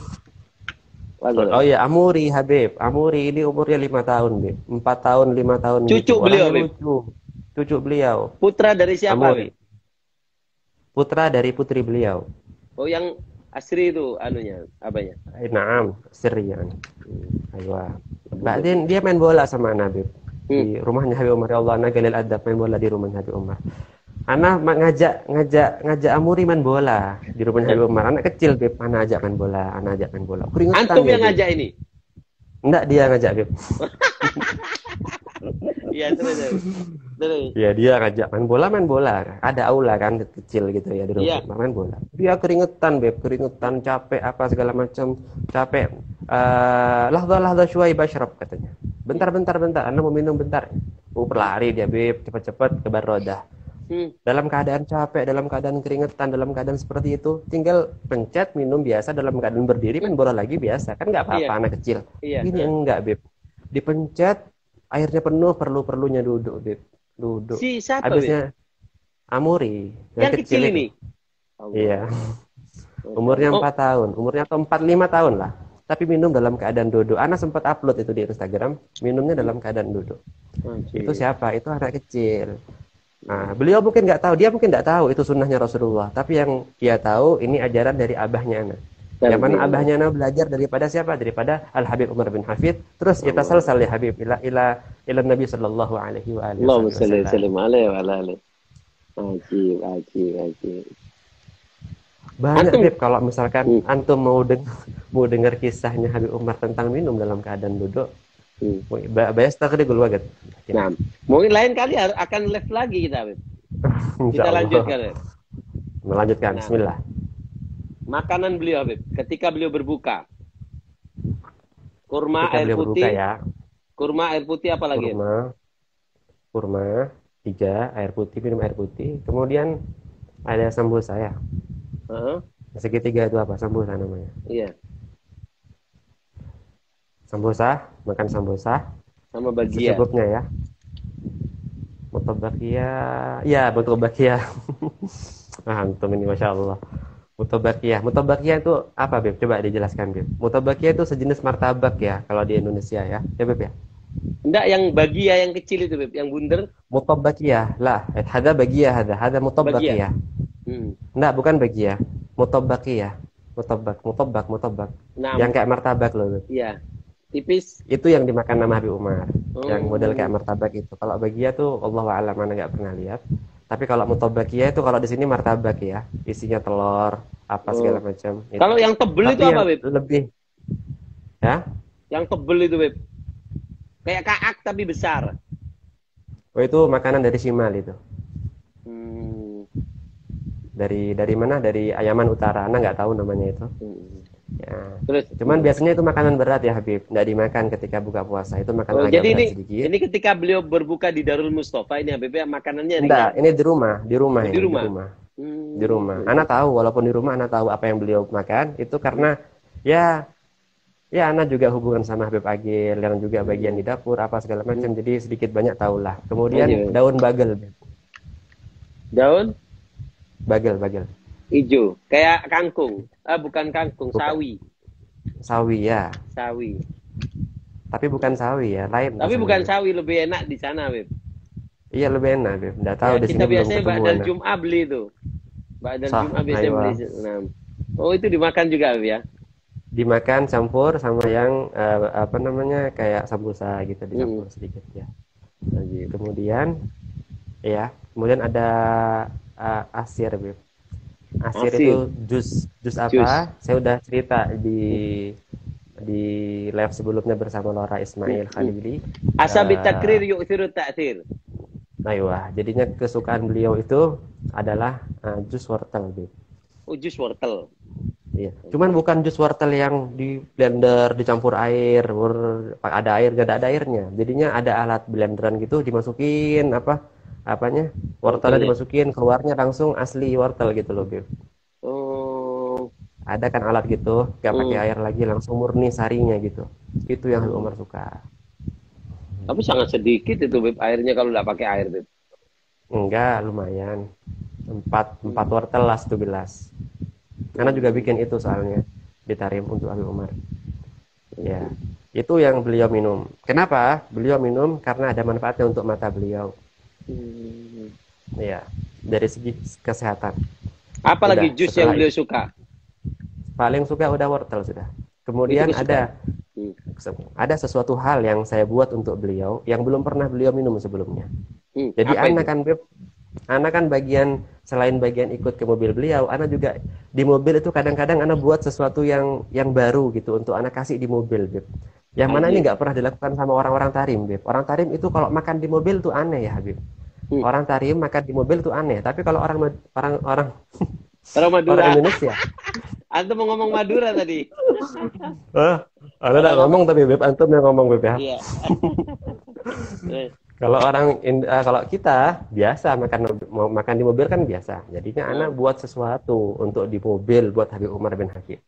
Oh iya, Amuri Habib. Amuri ini umurnya lima tahun, Bib. Empat tahun, lima tahun. Cucu gitu. beliau, Orangnya Bib. lucu. Cucu beliau. Putra dari siapa, Amuri. Bib? Putra dari putri beliau. Oh, yang asri itu anunya, apanya? Eh, Naam, Sirian. Aywa. Ba'din dia main bola sama Nabi. Di rumahnya Habib Umar, ya Allah, ana galil adab main bola di rumahnya Habib Umar. Ana ngajak ngajak ngajak Amuri main bola di rumahnya Habib Umar. Anak kecil, Bib. Ana ajak main bola, ana ajak main bola. Keringetan Antum ya, yang Bib. ngajak ini? Enggak, dia ngajak, Bib. Iya, terus. Terus. Ya, dia ngajak main bola, main bola. Ada aula kan kecil gitu ya di rumah, Iya. main bola. Dia keringetan, Beb, keringetan, capek apa segala macam, capek. Eh, lahza lahza syuai basyrab katanya. Bentar bentar bentar, Anda mau minum bentar. Oh, berlari dia, Beb, cepat-cepat ke bar rodah. Hmm. Dalam keadaan capek, dalam keadaan keringetan, dalam keadaan seperti itu, tinggal pencet minum biasa, dalam keadaan berdiri main bola lagi biasa. Kan nggak apa-apa, Iya. anak kecil. Iya. Ini enggak, Beb. Dipencet, airnya penuh, perlu-perlunya duduk, Beb. Duduk. Si siapa, Bib? Habisnya Amuri Yang kecil itu. ini. Allah. Iya. Umurnya Oh. empat tahun, umurnya atau empat lima tahun lah. Tapi minum dalam keadaan duduk. Ana sempat upload itu di Instagram, minumnya dalam keadaan duduk. Anjir. Itu siapa? Itu anak kecil. Nah, beliau mungkin nggak tahu, dia mungkin nggak tahu itu sunnahnya Rasulullah. Tapi yang dia tahu ini ajaran dari abahnya Ana. Yang mana abahnya Ana belajar daripada siapa? Daripada Al Habib Umar bin Hafid. Terus kita salsal ya Habib ila ila ila Nabi sallallahu alaihi wa alihi Allahumma shalli wa wasallam. sallim alaihi wa ala alihi. Ajib, ajib, ajib. Banyak, Antum- Bib, kalau misalkan Hmm. antum mau deng mau dengar kisahnya Habib Umar tentang minum dalam keadaan duduk, Hmm. ba- bayastaghriqul waqt. Nah, mungkin lain kali har- akan live lagi kita, Bib. Kita Insyaallah. lanjutkan, Bib. Melanjutkan. Nah. Bismillah. Makanan beliau, Bib, ketika beliau berbuka. Kurma, Ketika air beliau putih, berbuka ya, kurma, air putih, apa lagi? kurma, kurma, tiga, air putih, minum air putih. Kemudian ada sambusa ya. Heeh, Segitiga itu apa? Sambusa namanya. iya, Sambusa, makan sambusa. sama bagian. Secukupnya ya. Mutabakia, ya mutabakia. Ah, antum ini masya Allah. Mutabakia, mutabakia itu apa, Beb? Coba dijelaskan, Beb. Mutabakia itu sejenis martabak ya, kalau di Indonesia ya, ya Beb ya. Enggak, yang bagia yang kecil itu, Bib, yang bundar. Mutabakia, lah, hada bagia, hada, hada mutabakia. Hmm. Enggak, bukan bagia, mutabakia, mutabak, mutabak, mutabak. Nah, Yang kayak martabak loh, Beb. iya. Tipis. Itu yang dimakan nama Habib Umar, Oh. yang model kayak martabak itu. Kalau bagia tuh Allahu a'lam, mana nggak pernah lihat. Tapi kalau mutabakia itu kalau di sini martabak ya, isinya telur apa segala Oh. macam. Itu. Kalau yang tebel Tapi itu apa, yang Bib? lebih, ya? Yang tebel itu, Bib. Kayak kaak tapi besar. Oh, itu makanan dari Simal itu. Hmm. Dari dari mana? Dari Ayaman Utara. Anda nggak tahu namanya itu. Hmm. Ya. Terus. Cuman biasanya itu makanan berat ya Habib, nggak dimakan ketika buka puasa. Itu makanan Oh, agak jadi berat ini sedikit. ini ketika beliau berbuka di Darul Mustafa ini Habib, ya, makanannya Enggak, ringan. ini di rumah, di rumah Oh, ya, di rumah? di rumah. Hmm. Di rumah. Ana tahu, walaupun di rumah Ana tahu apa yang beliau makan, itu karena ya ya Ana juga hubungan sama Habib Agil yang juga bagian di dapur apa segala macam, jadi sedikit banyak tahulah. Kemudian Iya. daun bagel, Beb. Daun bagel, bagel, hijau, kayak kangkung. Ah, bukan kangkung, Bukan. sawi. sawi ya, Sawi. tapi bukan sawi ya, lain. Tapi rasanya. bukan sawi, lebih enak di sana, Beb. Iya lebih enak, Beb. Nggak tahu Ya, di kita sini belum biasanya ketemu. ba'dal Ana. Jum'ah beli itu. Ba'dal Sah, Jum'ah biasanya aywa. beli. Nah. Oh, itu dimakan juga, Beb, ya? Dimakan campur sama yang eh, apa namanya kayak sambusa gitu, dicampur Hmm. sedikit ya. Kemudian ya, kemudian ada uh, asir, Beb. Asir, Asir. itu jus jus apa? Jus. Saya udah cerita di di live sebelumnya bersama Laura Ismail Khalili. Asabit Eh, takrir yu'thiru ta'thir. Aywa, jadinya kesukaan beliau itu adalah uh, jus wortel, Beb. Oh, jus wortel. Iya. Cuman bukan jus wortel yang di blender dicampur air, ber- ada air gak ada, ada airnya. Jadinya ada alat blenderan gitu dimasukin apa apanya wortelnya Wortelnya. dimasukin keluarnya langsung asli wortel gitu loh Beb. Oh. Ada kan alat gitu, gak pakai Hmm. air lagi langsung murni sarinya gitu. Itu yang Habib Hmm. Umar suka. Tapi sangat sedikit itu Beb airnya kalau nggak pakai air Beb. Enggak, lumayan. Empat, empat Hmm. wortel lah satu gelas. Karena juga Hmm. bikin itu soalnya ditarim untuk Habib Umar. Ya, Hmm. itu yang beliau minum. Kenapa? Beliau minum karena ada manfaatnya untuk mata beliau. Hmm. Ya, dari segi kesehatan. Apalagi Udah, jus yang setelah beliau itu suka? paling suka udah wortel sudah. Itu Kemudian kesukaan. ada Hmm. ada sesuatu hal yang saya buat untuk beliau yang belum pernah beliau minum sebelumnya. Hmm. Jadi Apa anak itu? kan Beb, anak kan bagian selain bagian ikut ke mobil beliau, anak juga di mobil itu kadang-kadang anak buat sesuatu yang yang baru gitu untuk anak kasih di mobil Beb. Yang mana ini Ajib. nggak pernah dilakukan sama orang-orang Tarim Beb. Orang Tarim itu kalau makan di mobil tuh aneh ya Habib. Hmm. Orang Tarim makan di mobil tuh aneh. Tapi kalau orang orang orang Orang orang Madura. Indonesia, Antum mau ngomong Madura tadi. ah, anda Orang nggak apa? ngomong tapi Beb, antum yang ngomong Beb ya. Iya. Eh, Kalau orang In- eh, kalau kita biasa makan mau makan di mobil kan biasa. Jadinya anak eh. buat sesuatu untuk di mobil buat Habib Umar bin Hakim.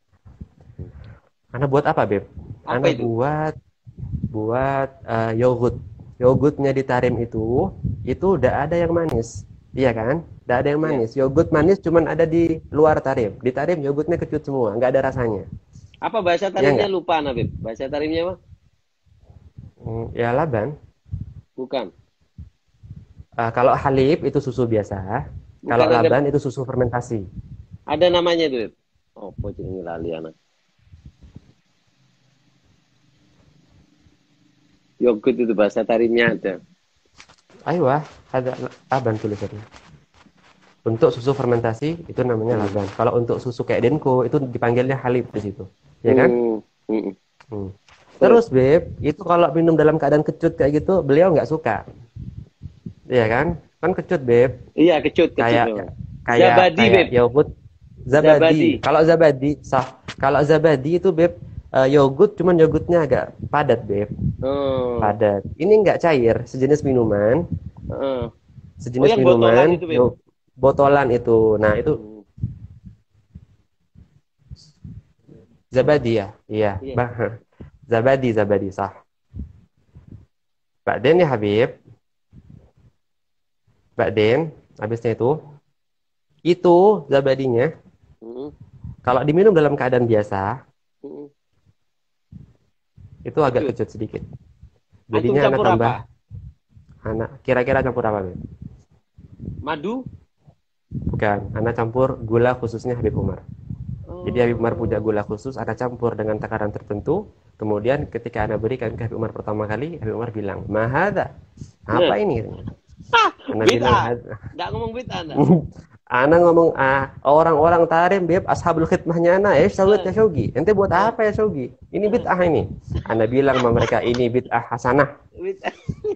Anak buat apa, Beb? Apa Anak itu? buat buat eh, yogurt. Yogurtnya di Tarim itu itu udah ada yang manis. Iya kan? Udah ada yang Iya. manis. Yogurt manis cuman ada di luar Tarim. Di Tarim yogurtnya kecut semua, nggak ada rasanya. Apa bahasa Iya tarimnya nggak? lupa Nabib? Bahasa tarimnya apa? Hmm, ya laban. Bukan. Eh, kalau halib itu susu biasa. Kalau Bukan ada laban itu susu fermentasi. ada namanya itu. Bib. Oh, ini lali anak. Yogurt itu bahasa tarimnya ada. Ayo ada laban tulisannya. Untuk susu fermentasi itu namanya Hmm. laban. Kalau untuk susu kayak Denko itu dipanggilnya halib di situ. Ya kan? Hmm. Hmm. Hmm. Terus? Terus Beb, itu kalau minum dalam keadaan kecut kayak gitu, beliau nggak suka. Iya kan? Kan kecut Beb. Iya, kecut, kecut Kayak memang. kayak Zabadi, kayak Beb. yogurt zabadi. Zabadi. Kalau zabadi sah. Kalau zabadi itu Beb eh, yogurt cuman yogurtnya agak padat Beb. Oh. Padat. Ini nggak cair, sejenis minuman, Heeh. Oh, sejenis yang botolan minuman itu, Beb. yo- botolan itu. Nah, itu Hmm. zabadi ya. Iya, Iya. bah. Zabadi, zabadi sah. Pak Den ya Habib. Pak Den, habisnya itu itu zabadinya Hmm. kalau diminum dalam keadaan biasa Hmm. itu agak Kecut. kecut sedikit. Antum Jadinya anak campur tambah apa? anak kira-kira campur apa, Beb? Madu? Bukan, anak campur gula khususnya Habib Umar. Jadi Habib Umar punya Oh. gula khusus, anak campur dengan takaran tertentu. Kemudian ketika anak berikan ke Habib Umar pertama kali, Habib Umar bilang, "Mahada." Nah. Apa ini? Anak bilang, Bid'ah. "Had-" Nggak ngomong bid'ah, Anda. Anak ngomong, ah, orang-orang Tarim, Beb, ashabul khidmahnya anak, eh, sawit ya Shogi. Ente buat Eh. apa ya Shogi? Ini bid'ah ini. Anak bilang sama mereka, ini bid'ah hasanah. Bid'ah.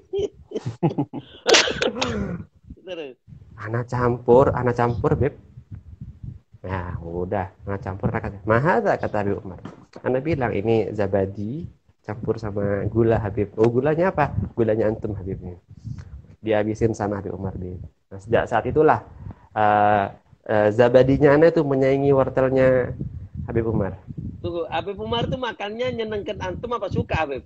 Terus. Anak campur, anak campur, Beb. Nah, udah, anak campur, anak kata, mahada, kata Habib Umar. Anak bilang, ini zabadi, campur sama gula Habib. Oh, gulanya apa? Gulanya antum Habibnya. Dihabisin sama Habib Umar, Beb. Nah, sejak saat itulah, uh, uh, zabadinya anak itu menyaingi wortelnya Habib Umar. Tunggu, Habib Umar tuh makannya nyenengkan antum apa suka, Habib?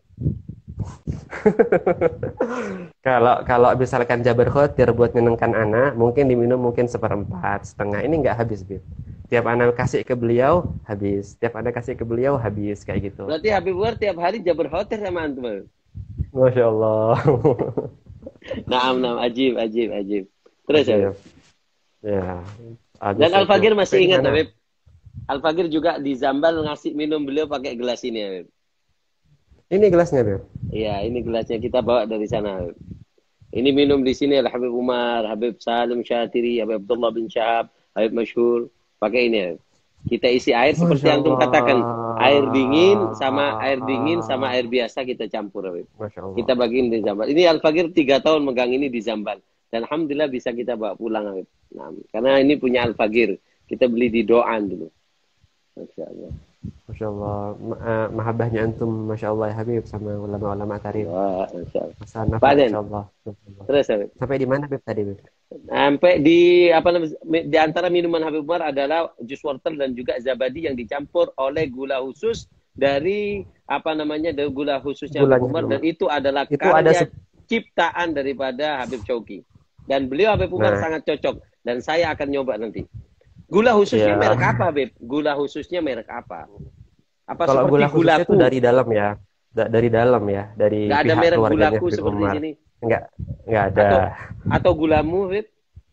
Kalau kalau misalkan Jabar Khotir buat nyenengkan anak, mungkin diminum mungkin seperempat, setengah. Ini nggak habis, Bib. Tiap anak kasih ke beliau, habis. Tiap anak kasih ke beliau, habis. Kayak gitu. Berarti Habib Umar tiap hari jabar hotel sama antum, Habib? Masya Allah. Naam, naam, ajib, ajib, ajib. Terus, Habib. Ya. Dan Al-Fagir masih ingat, gimana? Habib? Al-Fagir juga di Zambal ngasih minum beliau pakai gelas ini, Habib. Ini gelasnya, Beb. Iya, ini gelasnya kita bawa dari sana, Habib. Ini minum di sini adalah Habib Umar, Habib Salim Syatiri, Habib Abdullah bin Syahab, Habib Masyhur. Pakai ini, Habib. Kita isi air seperti yang antum katakan, air dingin sama air dingin sama air biasa kita campur, Habib. Masya Allah. Kita bagiin di Zambal. Ini Al-Fagir tiga tahun megang ini di Zambal. Dan Alhamdulillah bisa kita bawa pulang, Habib. Nah, karena ini punya Al-Fagir. Kita beli di Doan dulu. Masya Allah. Masya Allah. Ma- eh, mahabbahnya antum, Masya Allah ya Habib, sama ulama-ulama tarif. Wah, Masya Allah. Masa nafas, Pak Den, Masya Allah. Masya Allah. terus Habib. Sampai di mana Habib tadi, Habib? Sampai di apa namanya, di antara minuman Habib Umar adalah jus wortel dan juga zabadi yang dicampur oleh gula khusus dari apa namanya, dari gula khususnya Habib Gulanya Umar, Habib dan Umar. itu adalah Itu ada karya se- ciptaan daripada Habib Syauqi. Dan beliau Habib Umar Nah, sangat cocok, dan saya akan nyoba nanti. Gula khususnya ya. merek apa, Habib? Gula khususnya merek apa? Apa Kalau seperti gula khususnya itu gulaku? dari dalam ya. Da- dari dalam ya, dari Nggak ada pihak merek keluarganya gulaku Habib seperti Umar. sini. Enggak, enggak ada. Atau atau gulamu, Habib?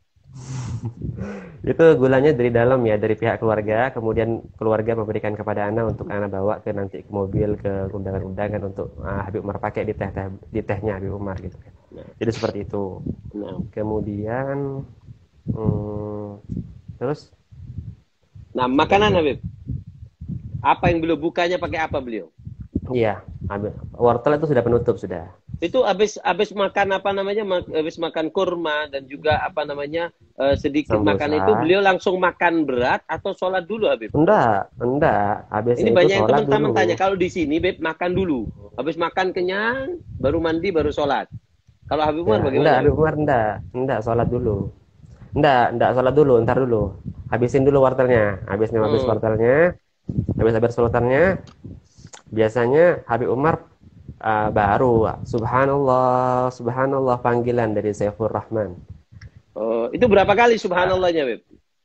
Itu gulanya dari dalam ya, dari pihak keluarga, kemudian keluarga memberikan kepada Ana untuk Ana bawa ke nanti ke mobil, ke undangan-undangan untuk ah, Habib Umar pakai di teh, teh di tehnya Habib Umar gitu. Nah, Jadi seperti itu. nah. Kemudian hmm, terus Nah, makanan Habib. Apa yang beliau bukanya pakai apa beliau? iya, Habib- wortel itu sudah penutup sudah. Itu habis habis makan apa namanya? ma- Habis makan kurma dan juga apa namanya? eh, sedikit makan itu, Sambusa. beliau langsung makan berat atau sholat dulu, Habib? Enggak, enggak. Habisnya Ini itu banyak yang sholat teman-teman dulu. tanya, kalau di sini, Beb, makan dulu. Habis makan kenyang, baru mandi, baru sholat. Kalau Habib Umar Ya, bagaimana, enggak, Habib Beb? Umar enggak, enggak sholat dulu. Enggak, enggak sholat dulu, ntar dulu. Habisin dulu wortelnya. Habisnya habis Hmm. wortelnya, habis habis wortelnya, biasanya Habib Umar uh, baru Subhanallah, Subhanallah panggilan dari Saifur Rahman. Oh, itu berapa kali subhanallahnya, Beb?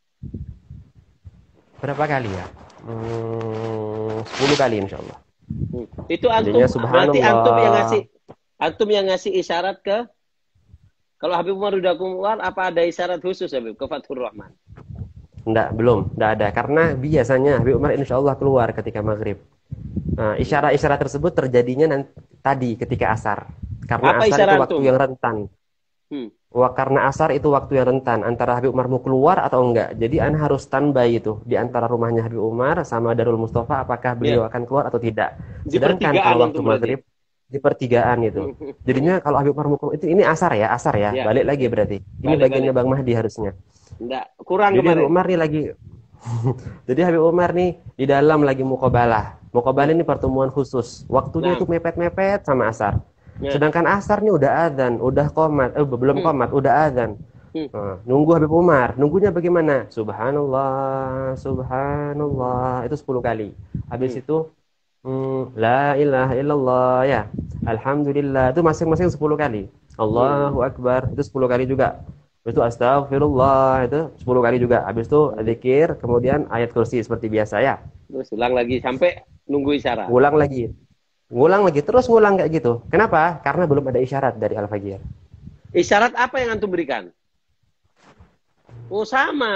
Berapa kali ya? Hmm, sepuluh kali insya Allah. Hmm. Itu antum, Jadinya berarti antum yang ngasih, Subhanallah. antum yang ngasih isyarat ke, kalau Habib Umar udah keluar, apa ada isyarat khusus, Habib, ke Fathur Rahman? Enggak, belum, enggak ada. Karena biasanya Habib Umar insya Allah keluar ketika maghrib. Nah, isyarat-isyarat tersebut terjadinya nanti, tadi ketika asar. Karena Apa asar itu isyarat waktu antum? yang rentan. Hmm. Wah, karena asar itu waktu yang rentan antara Habib Umar mau keluar atau enggak. Jadi Anda harus standby itu di antara rumahnya Habib Umar sama Darul Mustafa, apakah beliau Ya, akan keluar atau tidak. di Sedangkan pertigaan kalau waktu antum berarti. maghrib di pertigaan itu. Jadinya kalau Habib Umar mau keluar itu ini asar ya, asar ya. Ya, Balik lagi berarti. Ini balik bagiannya balik. Bang Mahdi harusnya. Enggak, kurang Jadi Habib kemarin. Umar nih lagi Jadi Habib Umar nih di dalam lagi muqabalah. Muqabalah ini pertemuan khusus. Waktunya Nah, itu mepet-mepet sama asar. ya. Sedangkan asarnya udah adzan, udah qomat, eh belum Hmm. qomat, udah adzan. Hmm. Nah, nunggu Habib Umar. Nunggunya bagaimana? Subhanallah, subhanallah. Itu sepuluh kali. Habis Hmm. itu hmm, la ilaha illallah ya. Alhamdulillah. Itu masing-masing sepuluh kali. Allahu Akbar. Itu sepuluh kali juga. Habis itu astagfirullah. Itu sepuluh kali juga. Habis itu zikir, kemudian ayat kursi seperti biasa ya. Terus ulang lagi sampai nunggu isyarat. Ngulang lagi. Ngulang lagi. Terus ngulang kayak gitu. Kenapa? Karena belum ada isyarat dari Al-Fajr. Isyarat apa yang antum berikan? Oh, sama.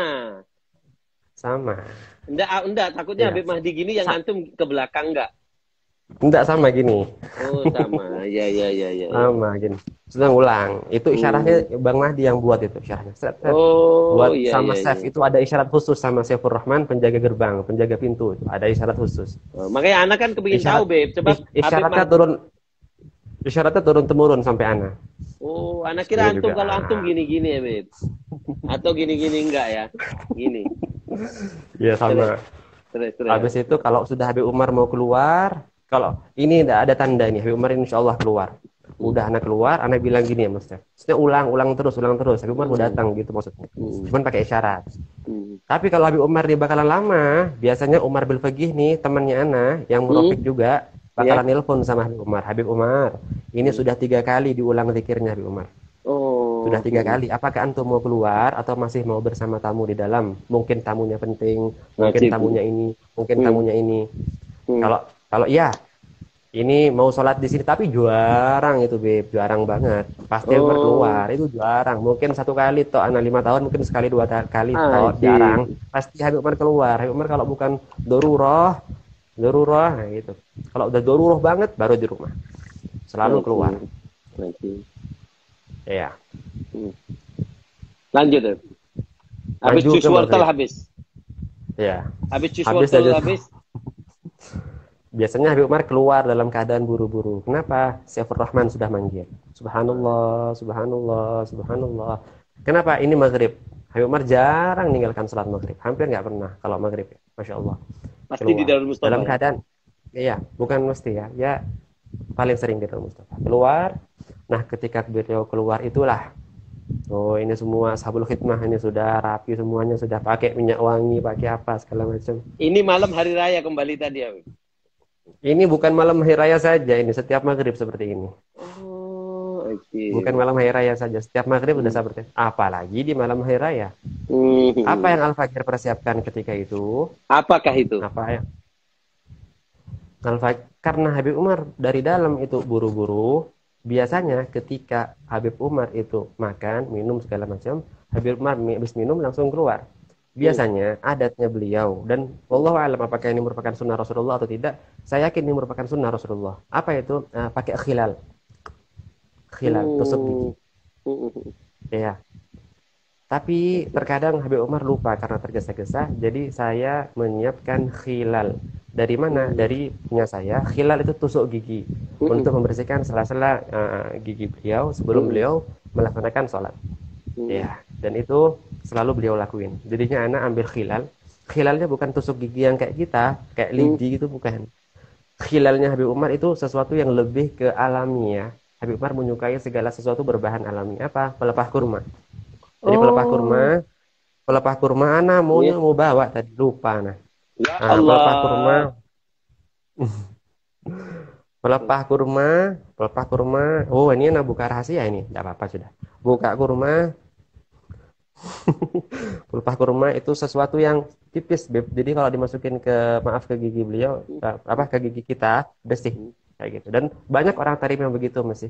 Sama. Enggak, ah, enggak, takutnya Iya. Habib Mahdi gini yang Sa- antum ke belakang enggak? Enggak sama gini. Oh, sama. Ya, ya, ya, ya. ya. Sama gini. Sudah ngulang. Itu isyaratnya Bang Mahdi yang buat itu isyaratnya. Set, set. Oh, Buat iya, sama iya, chef iya. itu ada isyarat khusus sama Saifur Rahman penjaga gerbang, penjaga pintu itu ada isyarat khusus. Oh, makanya anak kan kepingin Isyarat tahu, Beb. Coba is- Habib isyaratnya Mahdi. turun isyaratnya turun temurun sampai ana. Oh, anak kira Saya antum juga. kalau antum gini-gini ya, Beb. Atau gini-gini enggak ya? Gini. Ya sama. Terus, terus. Habis itu kalau sudah Habib Umar mau keluar, kalau ini tidak ada tanda ini Habib Umar insya Allah keluar. Udah anak keluar, anak bilang gini ya Mas Chef. Maksudnya ulang, ulang terus, ulang terus. Habib Umar mau datang gitu maksudnya. Hmm. Cuman pakai isyarat. Hmm. Tapi kalau Habib Umar dia bakalan lama, biasanya Umar bin Fagih nih temannya Ana yang murabik juga bakalan nelpon sama Habib Umar. Habib Umar, ini sudah tiga kali diulang zikirnya Habib Umar. Oh. Sudah tiga kali. Apakah antum mau keluar atau masih mau bersama tamu di dalam? Mungkin tamunya penting, mungkin Wajib. tamunya ini, mungkin Hmm. tamunya ini. Hmm. Kalau kalau iya, ini mau sholat di sini tapi jarang itu Beb, jarang banget. Pasti Habib Umar Oh. keluar, itu jarang. Mungkin satu kali toh, anak lima tahun mungkin sekali dua ta- kali toh, Ajib. jarang. Pasti Habib Umar keluar. Habib Umar kalau bukan dorurah, dorurah, nah gitu. Kalau udah dorurah banget baru di rumah. Selalu Wajib. keluar. Wajib. Iya. Hmm. Lanjut, Beb. Habis Maju jus ke wortel maghrib. habis. Iya. Habis jus Habis wortel aja. habis. Biasanya Habib Umar keluar dalam keadaan buru-buru. Kenapa? Saifur Rahman sudah manggil. Subhanallah, subhanallah, subhanallah. Kenapa? Ini maghrib. Habib Umar jarang meninggalkan sholat maghrib. Hampir nggak pernah kalau maghrib. Masya Allah. Pasti di keluar Darul Mustafa dalam ya. keadaan, iya, bukan mesti ya, ya paling sering di Darul Mustafa keluar. Nah, ketika beliau keluar itulah, oh ini semua sabul khidmah ini sudah rapi semuanya, sudah pakai minyak wangi, pakai apa segala macam. Ini malam hari raya kembali tadi ya. Ini bukan malam hari raya saja, ini setiap maghrib seperti ini. Oh, oke. Bukan malam hari raya saja, setiap maghrib udah Hmm. seperti itu. Apalagi di malam hari raya. Apa Hmm. yang Al-Fakir persiapkan ketika itu? Apakah itu? Apa yang Al-Fakir, karena Habib Umar dari dalam itu buru-buru, biasanya ketika Habib Umar itu makan, minum segala macam, Habib Umar habis minum langsung keluar. Hmm. Biasanya adatnya beliau, dan wallahu alam apakah ini merupakan sunnah Rasulullah atau tidak, saya yakin ini merupakan sunnah Rasulullah. Apa itu? Nah, pakai khilal. Khilal, tusuk gigi. Hmm. Hmm. Ya. Tapi terkadang Habib Umar lupa karena tergesa-gesa, jadi saya menyiapkan khilal. Dari mana? Hmm. Dari punya saya. Khilal itu tusuk gigi Hmm. untuk membersihkan sela-sela uh, gigi beliau sebelum Hmm. beliau melaksanakan sholat. Hmm. Ya, dan itu selalu beliau lakuin. Jadinya anak ambil khilal. Khilalnya bukan tusuk gigi yang kayak kita, kayak Hmm. lidi gitu, bukan. Khilalnya Habib Umar itu sesuatu yang lebih ke alami ya. Habib Umar menyukai segala sesuatu berbahan alami. Apa? Pelepah kurma. Jadi pelepah kurma, Oh, pelepah kurma ana iya. maunya mau bawa tadi lupa nah. Ya Nah, pelepah kurma, Allah. pelepah kurma, pelepah kurma. Oh, ini ana buka rahasia ini. Enggak apa-apa sudah. Buka kurma, pelepah kurma itu sesuatu yang tipis, Beb. Jadi kalau dimasukin ke maaf ke gigi beliau, apa ke gigi kita, bersih kayak gitu. Dan banyak orang tarif yang begitu masih.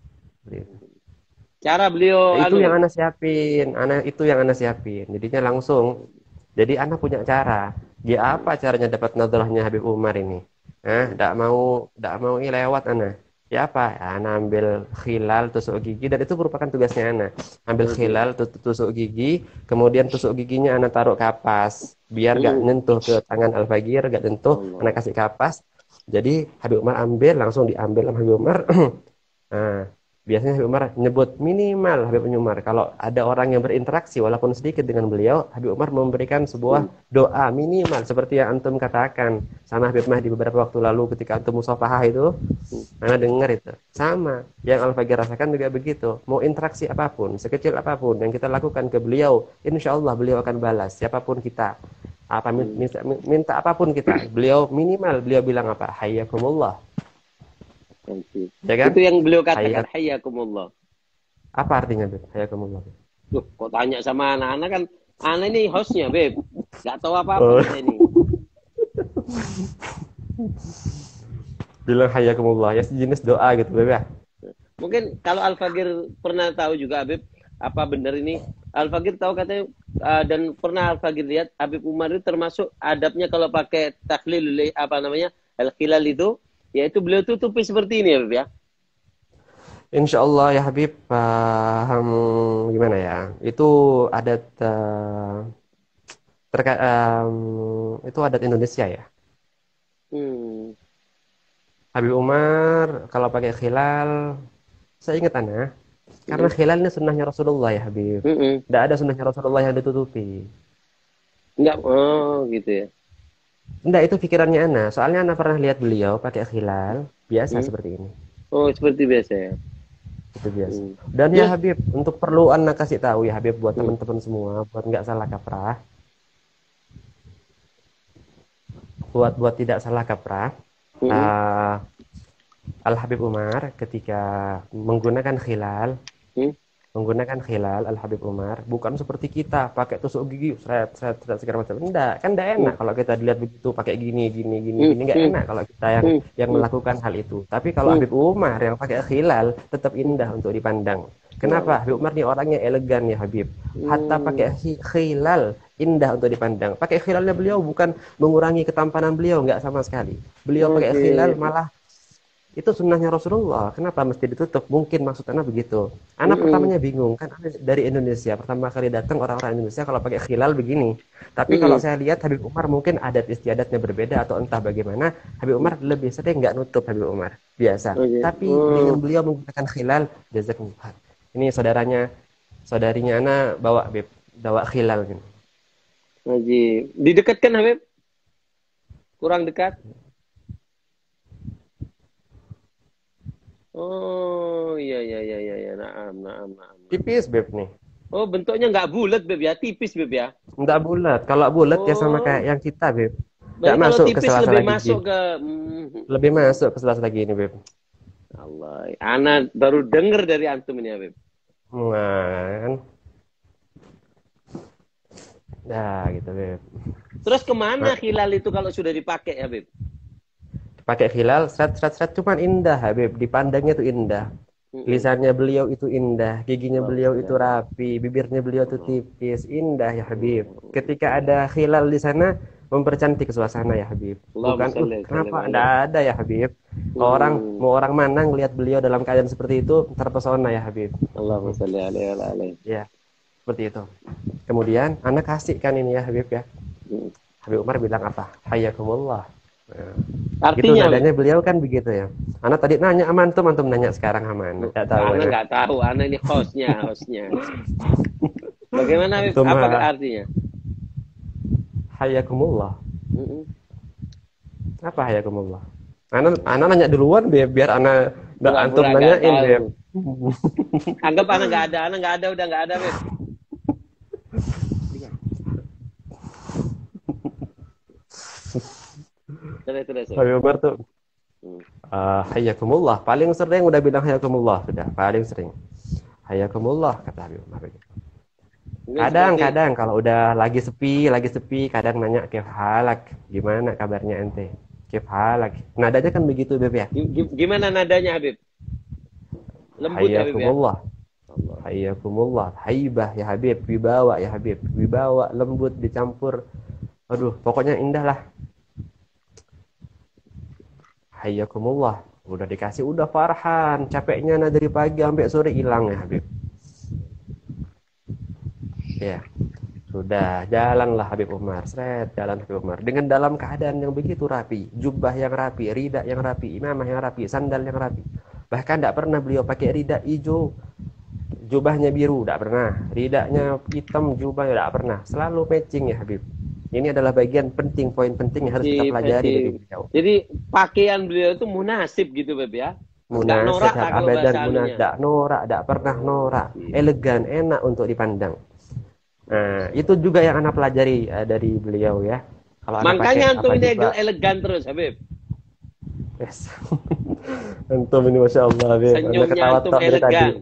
Cara beliau Itu yang anu. ana siapin, ana itu yang ana siapin. Jadinya langsung. Jadi ana punya cara. Dia apa caranya dapat nadrahnya Habib Umar ini? Eh, enggak mau enggak mau ini lewat ana. Ya apa? Ana ambil khilal tusuk gigi dan itu merupakan tugasnya ana. Ambil Oke. khilal tusuk gigi, kemudian tusuk giginya ana taruh kapas biar enggak Hmm. nyentuh ke tangan Al-Fagir, enggak nyentuh, ana Allah. kasih kapas. Jadi Habib Umar ambil langsung diambil sama Habib Umar. Nah, biasanya Habib Umar nyebut minimal Habib Umar kalau ada orang yang berinteraksi walaupun sedikit dengan beliau, Habib Umar memberikan sebuah Hmm. doa minimal seperti yang antum katakan sama Habib Mahdi beberapa waktu lalu ketika antum musafahah itu, Hmm. mana dengar itu. Sama, yang Al-Fagir rasakan juga begitu. Mau interaksi apapun, sekecil apapun yang kita lakukan ke beliau, insya Allah beliau akan balas siapapun kita. Apa minta, minta apapun kita, beliau minimal beliau bilang apa? Hayyakumullah. Oke. Ya kan? Itu yang beliau katakan, Hayyak. hayyakumullah. Apa artinya, Beb? Hayyakumullah. Loh, kok tanya sama anak-anak kan? Anak ini hostnya, Beb. Gak tahu Oh. apa-apa kita ini. Bilang hayyakumullah, ya sejenis doa gitu, Beb ya. Mungkin kalau Al-Fagir pernah tahu juga, Habib, apa benar ini? Al-Fagir tahu katanya, uh, dan pernah Al-Fagir lihat, Habib Umar itu termasuk adabnya kalau pakai takhlil, apa namanya, al-khilal itu, yaitu beliau tutupi seperti ini ya, Habib ya? Insya Allah ya Habib, paham gimana ya? Itu adat uh, terkait um, itu adat Indonesia ya. Hmm. Habib Umar kalau pakai khilal, saya ingat ana, karena Hmm. khilal ini sunnahnya Rasulullah ya Habib. Hmm. Tidak ada sunnahnya Rasulullah yang ditutupi. Enggak, oh gitu ya. Enggak, itu pikirannya ana. Soalnya ana pernah lihat beliau pakai khilal biasa Hmm. seperti ini. Oh, seperti biasa ya. Itu biasa. Hmm. Dan ya Yes. Habib, untuk perlu ana kasih tahu ya Habib buat Hmm. teman-teman semua, buat nggak salah kaprah, buat buat tidak salah kaprah, Hmm. uh, Al Habib Umar ketika menggunakan khilal, Hmm. menggunakan khilal Al Habib Umar bukan seperti kita pakai tusuk gigi, seret seret seret segala macam. Enggak, kan enggak enak Hmm. kalau kita dilihat begitu pakai gini gini gini Hmm. gini, enggak Hmm. enak kalau kita yang Hmm. yang Hmm. melakukan hal itu. Tapi kalau Hmm. Habib Umar yang pakai khilal tetap indah untuk dipandang. Kenapa? Habib Umar ini orangnya elegan ya Habib. Hatta Hmm. pakai khilal indah untuk dipandang. Pakai khilalnya beliau bukan mengurangi ketampanan beliau, enggak sama sekali. Beliau pakai Oke. khilal malah itu sunnahnya Rasulullah. Kenapa mesti ditutup? Mungkin maksudnya begitu. Anak Hmm. pertamanya bingung kan, dari Indonesia pertama kali datang orang-orang Indonesia kalau pakai khilal begini. Tapi Hmm. kalau saya lihat Habib Umar mungkin adat istiadatnya berbeda atau entah bagaimana. Habib Umar lebih sering nggak nutup Habib Umar biasa. Oke. Tapi Oh. dengan beliau menggunakan khilal, jazakumullah. Ini saudaranya, saudarinya Ana bawa Habib, bawa khilal gitu. Haji. Didekatkan Habib? Kurang dekat? Oh, iya, iya, iya, iya, iya. Naam, naam, naam. Tipis, Beb, nih. Oh, bentuknya nggak bulat, Beb, ya? Tipis, Beb, ya? Nggak bulat. Kalau bulat ya sama kayak Oh, yang kita, Beb. Nggak berarti kalau masuk ke tipis lebih sela-sela gigi. masuk ke... Hmm, Lebih masuk ke sela-sela gigi ini, Beb. Allah, Ana baru denger dari antum ini, Beb. Nah, kan. Nah, gitu, Beb. Terus kemana Nah, hilal itu kalau sudah dipakai, ya, Beb? pakai hilal, seret-seret-seret, cuman indah, Habib. Dipandangnya tuh indah. Mm-mm. Lisannya beliau itu indah, giginya Allahumma beliau sholli itu ala. rapi, bibirnya beliau itu Allah. tipis, indah ya Habib. Ketika Allah. ada hilal di sana, mempercantik suasana ya Habib. Allahumma Bukan, uh, sholli sallim kenapa alaih. tidak ada ya Habib? Orang, Hmm. mau orang mana ngelihat beliau dalam keadaan seperti itu, terpesona ya Habib. Allahumma sholli alaihi wa alaih. Ya, seperti itu. Kemudian, anak kasihkan ini ya Habib ya. Hmm. Habib Umar bilang apa? Hayakumullah. Nah, gitu Artinya, Beb? nadanya beliau kan begitu ya. Anak tadi nanya sama antum, antum nanya sekarang sama anak. Tidak tahu Ana ya. nggak tahu, Ana ini hostnya, hostnya. Bagaimana, Beb? Antum Apa mah artinya? hayakumullah. Mm-mm. Apa hayakumullah? Anak anak nanya duluan biar biar anak nggak antum Pura-pura nggak nanyain tahu. Beb. Anggap Ana nggak ada, Ana nggak ada, udah nggak ada, Beb. Terus, terus, Beb. Habib Umar tuh Hmm. uh, hayakumullah. Paling sering udah bilang hayakumullah sudah. Paling sering. Hayakumullah kata Habib Umar. Ini seperti Kadang-kadang kalau udah lagi sepi, lagi sepi, kadang nanya kif halak, gimana kabarnya ente? Kif halak. Nadanya kan begitu Beb ya. gi- gi- gimana nadanya, Habib? Lembut ya, Habib ya? Hayakumullah. Allah. Hayakumullah. Haibah ya Habib, wibawa ya Habib. Wibawa lembut dicampur. Aduh, pokoknya indah lah. Hayakumullah. Udah dikasih, udah farhan. Capeknya nah dari pagi sampai sore hilang ya Habib. Ya. Sudah, jalanlah Habib Umar. Seret, jalan Habib Umar. Dengan dalam keadaan yang begitu rapi. Jubah yang rapi, rida yang rapi, imamah yang rapi, sandal yang rapi. Bahkan tidak pernah beliau pakai rida hijau. Jubahnya biru, tidak pernah. Ridanya hitam, jubahnya tidak pernah. Selalu matching ya Habib. Ini adalah bagian penting, poin penting yang harus kita Di- pelajari di- dari beliau. Jadi pakaian beliau itu munasib gitu, Beb ya? Nggak norak Munasib, lah kalau abadan, bahasa munas, anunya. tidak norak, tidak pernah norak. Iya. Elegan, enak untuk dipandang. Nah, itu juga yang anak pelajari uh, dari beliau ya. Kalau anak Makanya pakai antum apa ini juga, elegan terus, Habib. yes. Antum ini masya Allah, Habib. Anda Senyumnya ketawa antum tok dari tadi. elegan.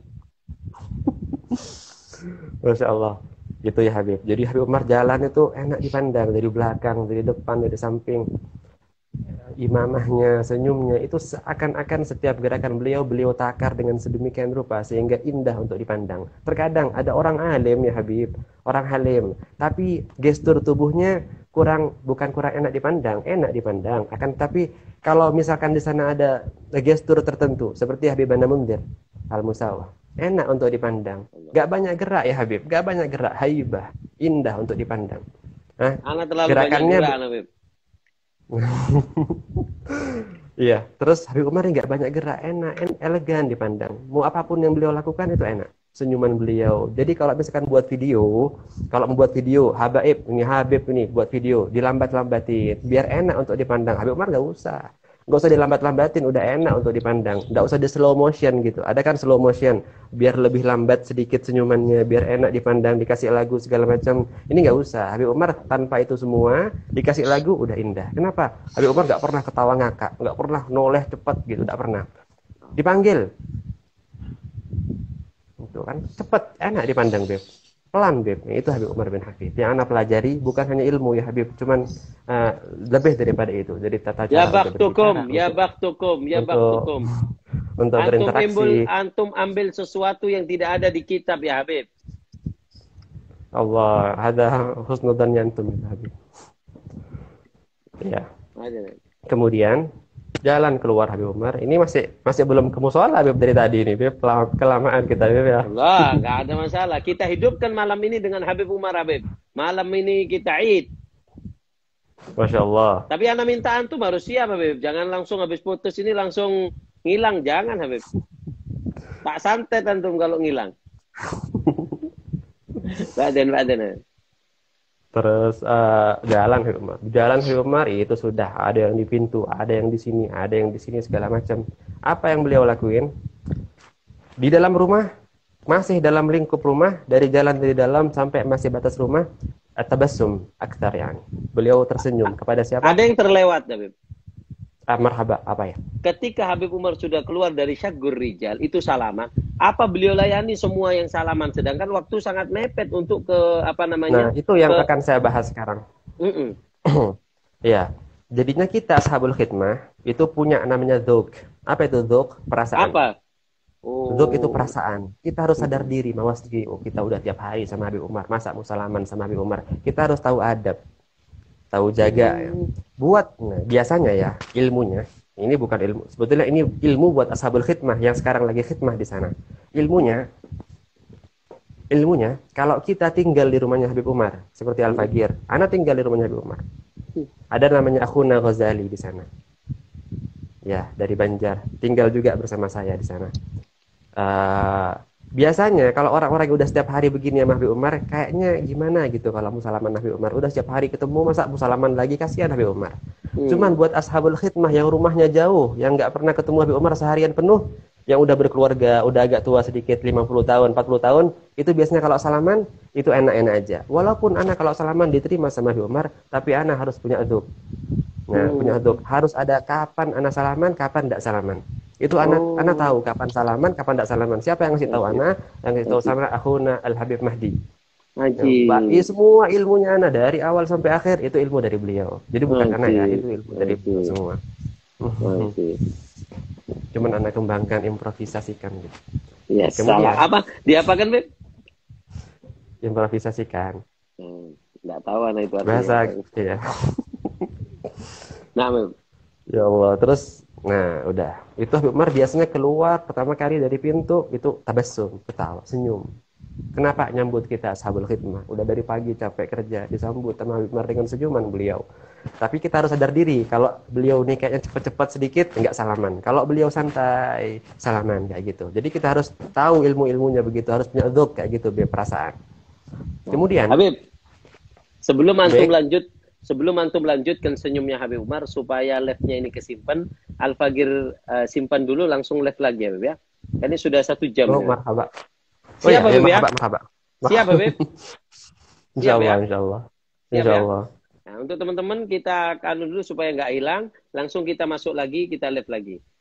Masya Allah. Gitu ya Habib. Jadi Habib Umar jalan itu enak dipandang dari belakang, dari depan, dari samping. Imamahnya, senyumnya itu seakan-akan setiap gerakan beliau beliau takar dengan sedemikian rupa sehingga indah untuk dipandang. Terkadang ada orang alim ya Habib, orang halim, tapi gestur tubuhnya kurang, bukan kurang enak dipandang, enak dipandang. Akan tapi kalau misalkan di sana ada gestur tertentu seperti Habib Anda Mundir Al-Musawah, enak untuk dipandang. Gak banyak gerak ya Habib, gak banyak gerak, haibah, indah untuk dipandang. Nah, Anak terlalu gerakannya banyak gerak, Habib. iya, terus Habib Umar nggak banyak gerak, enak, en elegan dipandang. Mau apapun yang beliau lakukan itu enak. Senyuman beliau. Jadi kalau misalkan buat video, kalau membuat video, Habaib ini Habib ini buat video, dilambat-lambatin, biar enak untuk dipandang. Habib Umar nggak usah, nggak usah dilambat-lambatin, udah enak untuk dipandang. Nggak usah di slow motion gitu. Ada kan slow motion, biar lebih lambat sedikit senyumannya, biar enak dipandang, dikasih lagu segala macam. Ini nggak usah. Habib Umar tanpa itu semua, dikasih lagu udah indah. Kenapa? Habib Umar nggak pernah ketawa ngakak, nggak pernah noleh cepat gitu, nggak pernah. Dipanggil, itu kan cepet, enak dipandang Beb. Pelan Beb. Itu Habib Umar bin Hafid. Yang anak pelajari bukan hanya ilmu ya Habib, cuman uh, lebih daripada itu. Jadi tata cara Ya untuk baktukum, berbicara, ya untuk, baktukum, ya untuk, baktukum. untuk Antum berinteraksi. ambil, antum ambil sesuatu yang tidak ada di kitab ya Habib. Allah, ada husnudan yantum ya Habib. Ya. Kemudian jalan keluar Habib Umar. Ini masih masih belum ke musola Habib dari tadi ini, Habib. Kelamaan kita Habib ya. Allah, nggak ada masalah. Kita hidupkan malam ini dengan Habib Umar Habib. Malam ini kita Id. Masya Allah. Tapi anak minta antum harus siap Habib. Jangan langsung habis putus ini langsung ngilang. Jangan Habib. Tak santet antum kalau ngilang. Badan, badan. Terus eh, jalan Habib Umar. Jalan Habib Umar itu sudah ada yang di pintu, ada yang di sini, ada yang di sini segala macam. Apa yang beliau lakuin? Di dalam rumah, masih dalam lingkup rumah, dari jalan dari dalam sampai masih batas rumah, tabassum aktar yani. Beliau tersenyum kepada siapa? Ada yang terlewat, Habib. Ah, marhaba, apa ya? Ketika Habib Umar sudah keluar dari Syaggur Rijal, itu salaman. Apa beliau layani semua yang salaman? Sedangkan waktu sangat mepet untuk ke apa Nah, namanya? itu yang Ke... akan saya bahas sekarang. Mm-mm. Ya, jadinya kita ashabul khidmah itu punya namanya dzauq. Apa itu dzauq? Perasaan. Apa? Dzauq itu Oh. perasaan. Kita harus sadar Mm-mm. diri, mawas diri. Oh, kita udah tiap hari sama Habib Umar. Masa mau salaman sama Habib Umar? Kita harus tahu adab, tahu jaga ya. Mm. Buat, nah, biasanya ya ilmunya. Ini bukan ilmu. Sebetulnya ini ilmu buat ashabul khidmah yang sekarang lagi khidmah di sana. Ilmunya, ilmunya kalau kita tinggal di rumahnya Habib Umar, seperti Al-Fagir, ana tinggal di rumahnya Habib Umar. Ada namanya Akhuna Ghazali di sana. Ya, dari Banjar. Tinggal juga bersama saya di sana. Uh, biasanya kalau orang-orang yang udah setiap hari begini sama Habib Umar, kayaknya gimana gitu kalau musalaman Habib Umar. Udah setiap hari ketemu, masa musalaman lagi, kasihan Habib Umar. Cuman buat ashabul khidmah yang rumahnya jauh, yang nggak pernah ketemu Habib Umar seharian penuh, yang udah berkeluarga, udah agak tua sedikit, lima puluh tahun, empat puluh tahun, itu biasanya kalau salaman, itu enak-enak aja. Walaupun anak kalau salaman diterima sama Habib Umar, tapi anak harus punya adab. Nah, Hmm. punya adab. Harus ada kapan anak salaman, kapan tidak salaman. Itu anak Oh. anak tahu kapan salaman, kapan tidak salaman. Siapa yang ngasih tahu Ajib. anak? Yang ngasih tahu Ajib. sama Akhuna Al-Habib Mahdi. Mbak, Ajib. ya, semua ilmunya anak dari awal sampai akhir itu ilmu dari beliau. Jadi bukan anak ya, Ajib. itu ilmu dari beliau Ajib. semua. Ajib. Cuman anak kembangkan, improvisasikan gitu. Ya, Kemudian, salah. Apa? Diapakan, Beb? improvisasikan. Hmm. Nggak tahu anak itu artinya Bahasa apa. ya. Nah, Beb. Ya Allah, terus nah udah. Itu Habib Umar biasanya keluar pertama kali dari pintu itu tabassum, ketawa, senyum. Kenapa nyambut kita ashabul khidmah? Udah dari pagi capek kerja, disambut sama Habib Umar dengan senyuman beliau. Tapi kita harus sadar diri, kalau beliau nih kayaknya cepat-cepat sedikit, enggak salaman. Kalau beliau santai, salaman kayak gitu. Jadi kita harus tahu ilmu-ilmunya begitu, harus punya dzauq kayak gitu, biar perasaan. Kemudian, Habib, sebelum antum baik, lanjut, sebelum antum lanjutkan senyumnya Habib Umar supaya live-nya ini kesimpan, Al-Fagir uh, simpan dulu langsung live lagi ya, Habib ya. Ini sudah satu jam. oh Ya. marhaba. Oh Siap, ya, ya Habib ya? marhaba, marhaba. Siap, Habib? Insya Siap ya? Allah, insya Allah. Siap Insya ya? Allah. Nah, untuk teman-teman kita anu dulu supaya nggak hilang, langsung kita masuk lagi, kita live lagi.